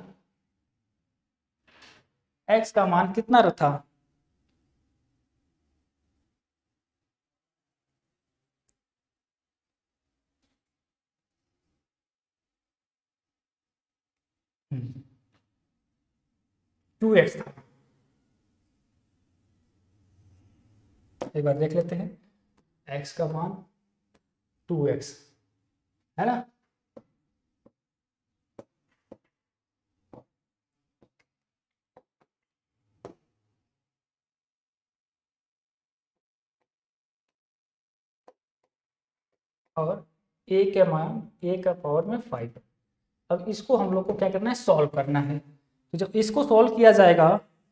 एक्स का मान कितना था, टू एक्स था। एक बार देख लेते हैं, एक्स का मान टू एक्स, है ना, और ए के मान ए का पावर में फाइव। अब इसको हम लोग को क्या करना है, सॉल्व करना है। तो जब इसको सॉल्व किया जाएगा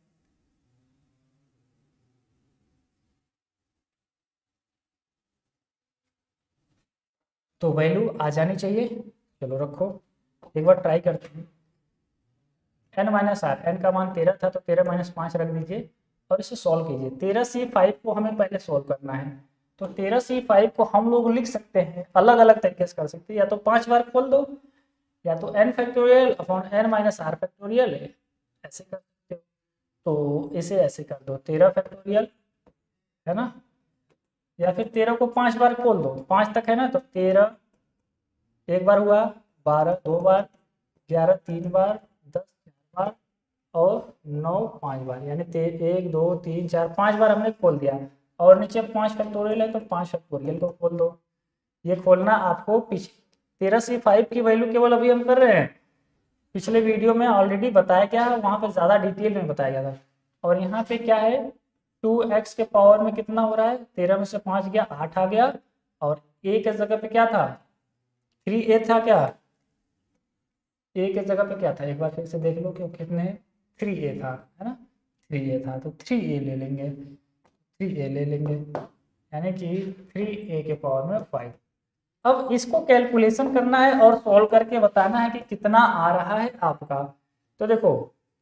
तो वैल्यू आ जानी चाहिए। चलो रखो, एक बार ट्राई करते हैं। एन माइनस आर, एन का मान तेरह था तो तेरह माइनस पाँच रख दीजिए और इसे सॉल्व कीजिए। तेरह सी फाइव को हमें पहले सॉल्व करना है, तो तेरह सी फाइव को हम लोग लिख सकते हैं, अलग अलग तरीके से कर सकते हैं। या तो पाँच बार खोल दो, या तो n factorial upon n minus are factorial है, ऐसे कर सकते हो। तो इसे ऐसे कर दो, तेरह फैक्टोरियल है ना, या फिर तेरह को पाँच बार खोल दो, पाँच तक है ना, तो तेरह एक बार हुआ, बारह दो बार, ग्यारह तीन बार, दस चार बार और नौ पाँच बार, यानी एक दो तीन चार पाँच बार हमने खोल दिया। और नीचे पाँच फैक्टोरियल है तो पाँच फैक्टोरियल को खोल दो। ये खोलना आपको पीछे तेरह सी फाइव की वैल्यू केवल अभी हम कर रहे हैं, पिछले वीडियो में ऑलरेडी बताया गया है, वहाँ पे ज़्यादा डिटेल में बताया गया था। और यहाँ पे क्या है, टू एक्स के पावर में कितना हो रहा है, तेरह में से पाँच गया आठ आ गया, और ए के जगह पे क्या था, थ्री ए था क्या, ए के जगह पे क्या था, एक बार फिर से देख लो कि कितने, थ्री ए था है ना, थ्री ए था तो थ्री ए ले लेंगे, थ्री ए ले लेंगे, यानी कि थ्री ए के पावर में फाइव। अब इसको कैलकुलेशन करना है और सॉल्व करके बताना है कि कितना आ रहा है आपका। तो देखो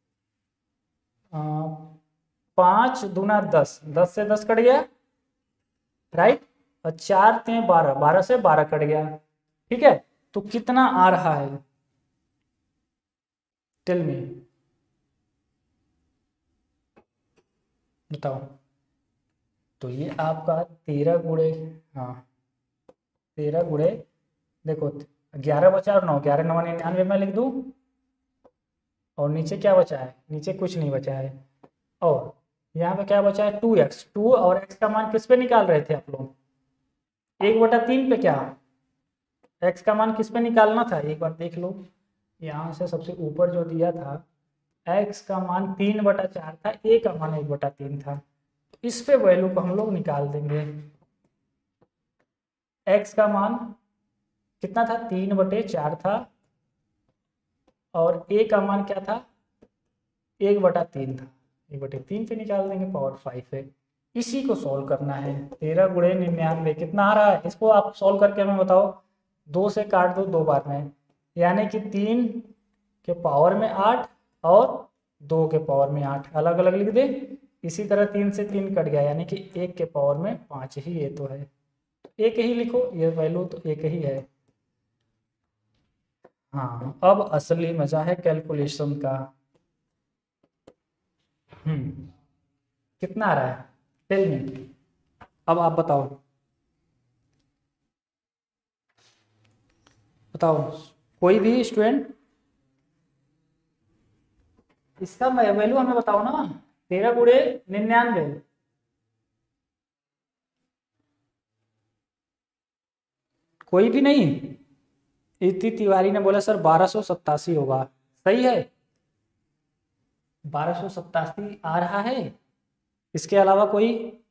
पाँच दूना दस, दस से दस कट गया राइट, और चार तीन बारह, बारह से बारह कट गया, ठीक है। तो कितना आ रहा है, टेल मी, बताओ। तो ये आपका तेरह गुड़े, हाँ तेरह गुड़े, देखो ग्यारह बचा और नौ, ग्यारह नौ निन्यानवे में लिख दूँ, और नीचे क्या बचा है, नीचे कुछ नहीं बचा है, और यहाँ पे क्या बचा है, टू एक्स, टू और एक्स का मान किस पे निकाल रहे थे आप लोग, एक बटा तीन पे, क्या एक्स का मान किस पे निकालना था, एक बार देख लो, यहाँ से सबसे ऊपर जो दिया था एक्स का मान तीन बटा चार था, ए का मान एक बटा तीन था, इस पे वैल्यू को हम लोग निकाल देंगे। एक्स का मान कितना था, तीन बटे चार था, और ए का मान क्या था, एक बटा तीन था, एक बटे तीन पे निकाल देंगे, पावर फाइव है। इसी को सॉल्व करना है, तेरह गुणे निन्यानवे कितना आ रहा है, इसको आप सॉल्व करके हमें बताओ। दो से काट दो दो बार में, यानी कि तीन के पावर में आठ और दो के पावर में आठ, अलग अलग लिख दे। इसी तरह तीन से तीन कट गया, यानी कि एक के पावर में पाँच ही ये तो है, एक ही लिखो, ये वैल्यू तो एक ही है। हाँ अब असली मजा है कैलकुलेशन का। हम्म कितना आ रहा है, टेल मी, अब आप बताओ, बताओ कोई भी स्टूडेंट, इसका वैल्यू हमें बताओ ना, तेरह गुणे निन्यानवे, कोई भी नहीं, इति तिवारी ने बोला सर बारह सौ सत्तासी होगा, सही है, बारह सौ सत्तासी आ रहा है। इसके अलावा कोई,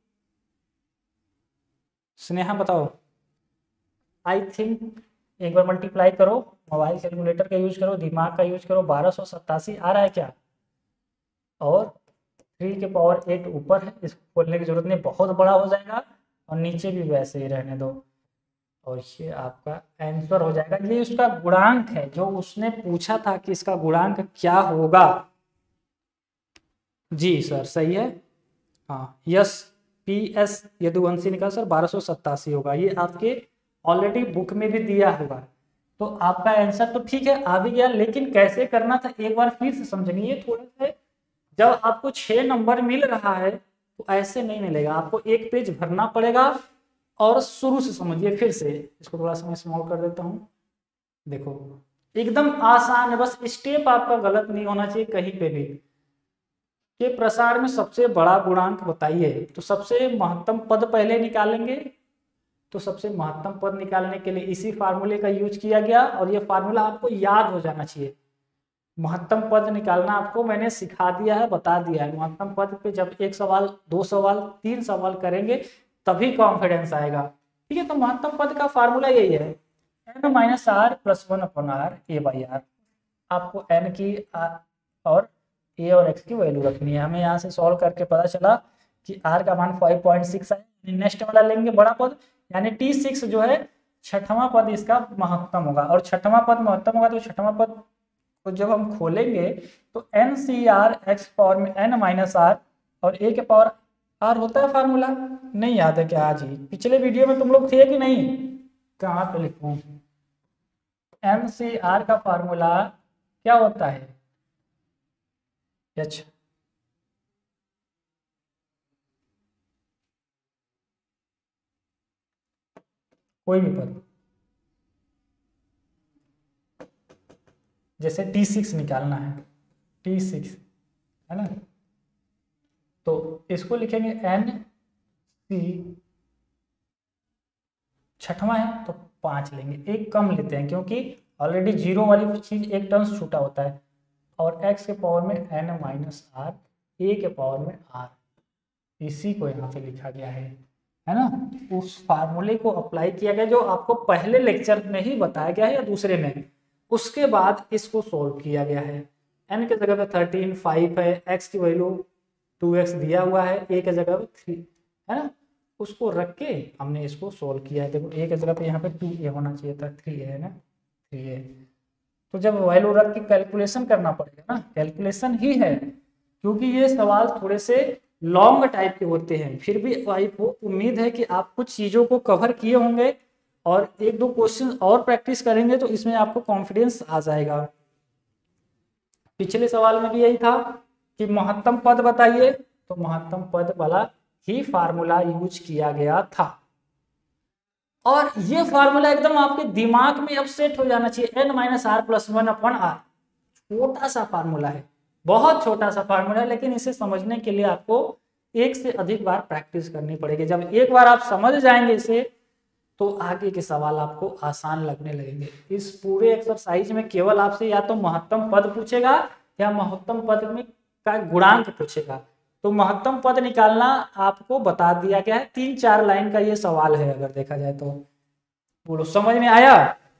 स्नेहा बताओ। आई थिंक एक बार मल्टीप्लाई करो, मोबाइल कैलकुलेटर का यूज करो, दिमाग का यूज करो, बारह सौ सत्तासी आ रहा है क्या, और थ्री के पावर एट ऊपर है, इसको खोलने की जरूरत नहीं, बहुत बड़ा हो जाएगा, और नीचे भी वैसे ही रहने दो, और ये आपका आंसर हो जाएगा। ये उसका गुणांक है, जो उसने पूछा था कि इसका गुणांक क्या होगा। जी सर सही है, हाँ यस, पी एस यदुवंशी निकाल सर बारह सौ सत्तासी होगा, ये आपके ऑलरेडी बुक में भी दिया होगा। तो आपका आंसर तो ठीक है आ भी गया, लेकिन कैसे करना था एक बार फिर से समझेंगे। ये थोड़ा सा, जब आपको छह नंबर मिल रहा है तो ऐसे नहीं मिलेगा, आपको एक पेज भरना पड़ेगा, और शुरू से समझिए फिर से। इसको थोड़ा सा मैं स्मॉल कर देता हूँ, देखो एकदम आसान है, बस स्टेप आपका गलत नहीं होना चाहिए कहीं पे भी। के प्रसार में सबसे बड़ा गुणांक बताइए, तो सबसे महत्तम पद पहले निकालेंगे, तो सबसे महत्तम पद निकालने के लिए इसी फार्मूले का यूज किया गया, और ये फार्मूला आपको याद हो जाना चाहिए। महत्तम पद निकालना आपको मैंने सिखा दिया है, बता दिया है। महत्तम पद पे जब एक सवाल, दो सवाल, तीन सवाल करेंगे तभी कॉन्फिडेंस आएगा। ठीक है, तो महत्तम पद का फार्मूला यही है, N minus are plus one upon r a by r. आपको एन की आ, और ए और एक्स की वैल्यू रखनी है। हमें यहाँ से सॉल्व करके पता चला कि आर का मान फाइव पॉइंट सिक्स है। नेक्स्ट वाला लेंगे बड़ा पद, यानी टी सिक्स जो है छठवां पद इसका महत्तम होगा, और छठवां पद महत्तम होगा तो छठवां पद को जब हम खोलेंगे तो n C R x power में एन माइनस आर और ए के पावर आर होता है फार्मूला। नहीं याद है क्या? आज ही पिछले वीडियो में तुम लोग थे कि नहीं? कहाँ पे लिखूं? एन सी आर का फार्मूला क्या होता है? अच्छा, कोई भी पद, जैसे टी सिक्स निकालना है, टी सिक्स है ना, तो इसको लिखेंगे एन सी, छठवां है तो पांच लेंगे, एक कम लेते हैं क्योंकि ऑलरेडी जीरो वाली चीज एक टर्म्स छूटा होता है, और x के पावर में n माइनस आर, ए के पावर में r, इसी को यहाँ पे लिखा गया है है ना। उस फार्मूले को अप्लाई किया गया जो आपको पहले लेक्चर में ही बताया गया है या दूसरे में, उसके बाद इसको सोल्व किया गया है। n के जगह पे थर्टीन, फाइव है, x की वैल्यू टू एक्स दिया हुआ है, a के जगह पे थ्री है ना, उसको रख के हमने इसको सोल्व किया है। देखो a के जगह पे यहाँ पे टू ए होना चाहिए था, थ्री है ना, थ्री ए। तो जब वैल्यू रख के कैलकुलेशन करना पड़ेगा ना, कैलकुलेशन ही है, क्योंकि ये सवाल थोड़े से लॉन्ग टाइप के होते हैं। फिर भी आपको उम्मीद है कि आप कुछ चीज़ों को कवर किए होंगे और एक दो क्वेश्चन और प्रैक्टिस करेंगे तो इसमें आपको कॉन्फिडेंस आ जाएगा। पिछले सवाल में भी यही था कि महत्तम पद बताइए, तो महत्तम पद वाला ही फार्मूला यूज किया गया था, और ये फार्मूला एकदम आपके दिमाग में अब सेट हो जाना चाहिए। N minus are plus one upon r, छोटा सा फार्मूला है, बहुत छोटा सा फार्मूला है, लेकिन इसे समझने के लिए आपको एक से अधिक बार प्रैक्टिस करनी पड़ेगी। जब एक बार आप समझ जाएंगे इसे तो आगे के सवाल आपको आसान लगने लगेंगे। इस पूरे एक्सरसाइज में केवल आपसे या तो महत्तम पद पूछेगा या महत्तम पद में का गुणांक पूछेगा। तो महत्तम पद निकालना आपको बता दिया गया है, तीन चार लाइन का ये सवाल है अगर देखा जाए तो। बोलो समझ में आया?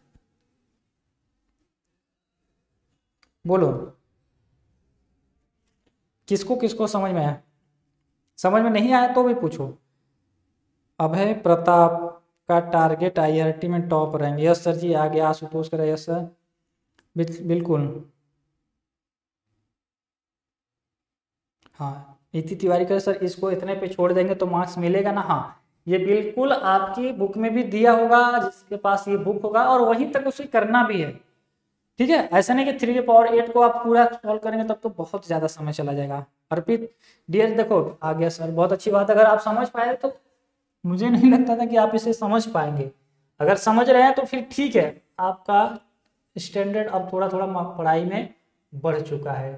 बोलो किसको किसको समझ में आया? समझ में नहीं आया तो भी पूछो। अभय प्रताप का टारगेट आई आर टी में टॉप रहेंगे। यस सर जी, आ गया आशुतोष कर। यस सर बिल्कुल। हाँ इति तिवारी कर सर, इसको इतने पे छोड़ देंगे तो मार्क्स मिलेगा ना? हाँ ये बिल्कुल आपकी बुक में भी दिया होगा, जिसके पास ये बुक होगा, और वहीं तक उसे करना भी है। ठीक है, ऐसा नहीं कि थ्री के पावर एट को आप पूरा सॉल्व करेंगे तब तो बहुत ज्यादा समय चला जाएगा। अर्पित डियर देखो आ गया सर, बहुत अच्छी बात। अगर आप समझ पाए तो मुझे नहीं लगता था कि आप इसे समझ पाएंगे। अगर समझ रहे हैं तो फिर ठीक है, आपका स्टैंडर्ड अब थोड़ा थोड़ा पढ़ाई में बढ़ चुका है।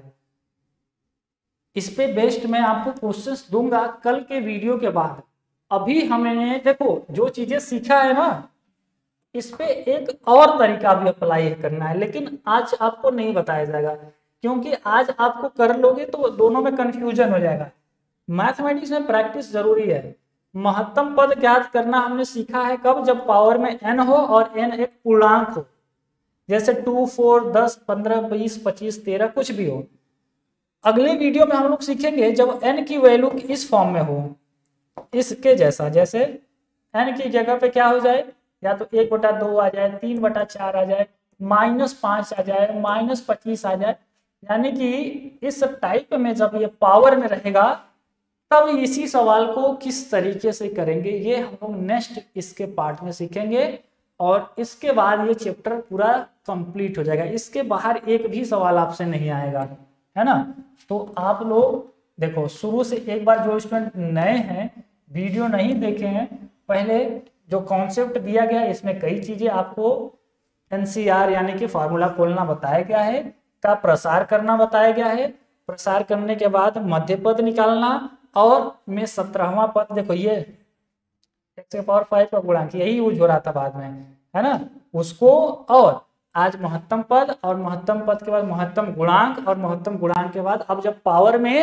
इस पे बेस्ड मैं आपको क्वेश्चंस दूंगा कल के वीडियो के बाद। अभी हमने देखो जो चीजें सीखा है ना, इस पे एक और तरीका भी अप्लाई करना है, लेकिन आज आपको नहीं बताया जाएगा, क्योंकि आज आपको कर लोगे तो दोनों में कंफ्यूजन हो जाएगा। मैथमेटिक्स में प्रैक्टिस जरूरी है। महत्तम पद ज्ञात करना हमने सीखा है कब? जब पावर में एन हो और एन एक पूर्णांक हो, जैसे टू, फोर, दस, पंद्रह, बीस, पच्चीस, तेरह, कुछ भी हो। अगले वीडियो में हम लोग सीखेंगे जब n की वैल्यू इस फॉर्म में हो, इसके जैसा, जैसे n की जगह पे क्या हो जाए, या तो एक बटा दो आ जाए, तीन बटा चार आ जाए, माइनस पांच आ जाए, माइनस पच्चीस आ जाए, यानी कि इस टाइप में जब ये पावर में रहेगा तब इसी सवाल को किस तरीके से करेंगे ये हम लोग नेक्स्ट इसके पार्ट में सीखेंगे, और इसके बाद ये चैप्टर पूरा कंप्लीट हो जाएगा। इसके बाहर एक भी सवाल आपसे नहीं आएगा, है ना। तो आप लोग देखो शुरू से एक बार, जो स्टूडेंट नए हैं वीडियो नहीं देखे हैं, पहले जो कॉन्सेप्ट दिया गया है इसमें कई चीजें आपको एनसीआर यानी कि फार्मूला खोलना बताया गया है, का प्रसार करना बताया गया है, प्रसार करने के बाद मध्य पद निकालना, और में सत्रहवां पद देखो ये एक्स के पावर फाइव का गुणांक यही यूज हो रहा था बाद में, है ना, उसको, और आज महत्तम पद, और महत्तम पद के बाद महत्तम गुणांक, और महत्तम गुणांक के बाद अब जब पावर में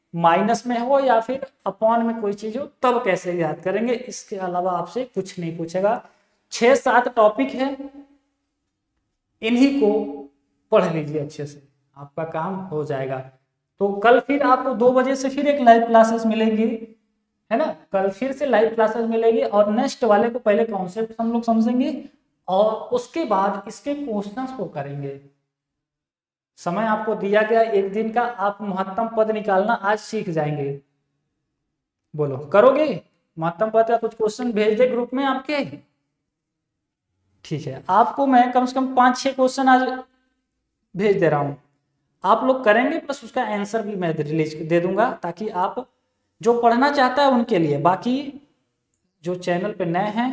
माइनस में हो या फिर अपॉन में कोई चीज हो तब कैसे याद करेंगे, इसके अलावा आपसे कुछ नहीं पूछेगा। छह सात टॉपिक है, इन्हीं को पढ़ लीजिए अच्छे से, आपका काम हो जाएगा। तो कल फिर आपको दो बजे से फिर एक लाइव क्लासेस मिलेगी, है ना, कल फिर से लाइव क्लासेस मिलेगी और नेक्स्ट वाले को पहले कॉन्सेप्ट हम लोग समझेंगे और उसके बाद इसके क्वेश्चंस को करेंगे। समय आपको दिया गया एक दिन का, आप महत्तम पद निकालना आज सीख जाएंगे। बोलो करोगे? महत्तम पद का कुछ क्वेश्चन भेज दे ग्रुप में आपके। ठीक है, आपको मैं कम से कम पांच छह क्वेश्चन आज भेज दे रहा हूं, आप लोग करेंगे प्लस उसका आंसर भी मैं रिलीज दे दूंगा, ताकि आप जो पढ़ना चाहता है उनके लिए। बाकी जो चैनल पे नए हैं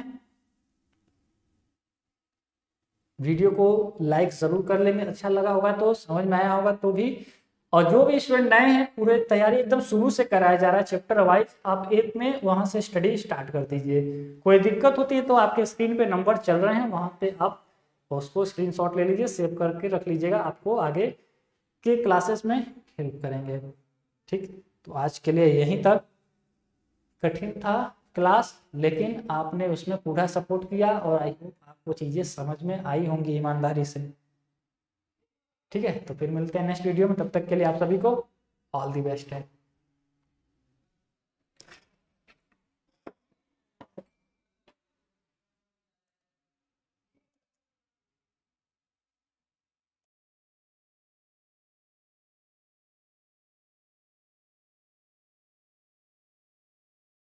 वीडियो को लाइक जरूर कर लेंगे, अच्छा लगा होगा तो, समझ में आया होगा तो भी। और जो भी स्टूडेंट नए हैं, पूरे तैयारी एकदम शुरू से कराया जा रहा है चैप्टर वाइज, आप एक में वहां से स्टडी स्टार्ट कर दीजिए। कोई दिक्कत होती है तो आपके स्क्रीन पे नंबर चल रहे हैं, वहां पे आप उसको स्क्रीनशॉट ले लीजिए, सेव करके रख लीजिएगा, आपको आगे के क्लासेस में हेल्प करेंगे। ठीक, तो आज के लिए यहीं तक। कठिन था क्लास, लेकिन आपने उसमें पूरा सपोर्ट किया और आई होप आपको चीज़ें समझ में आई होंगी ईमानदारी से। ठीक है, तो फिर मिलते हैं नेक्स्ट वीडियो में, तब तक के लिए आप सभी को ऑल दी बेस्ट है।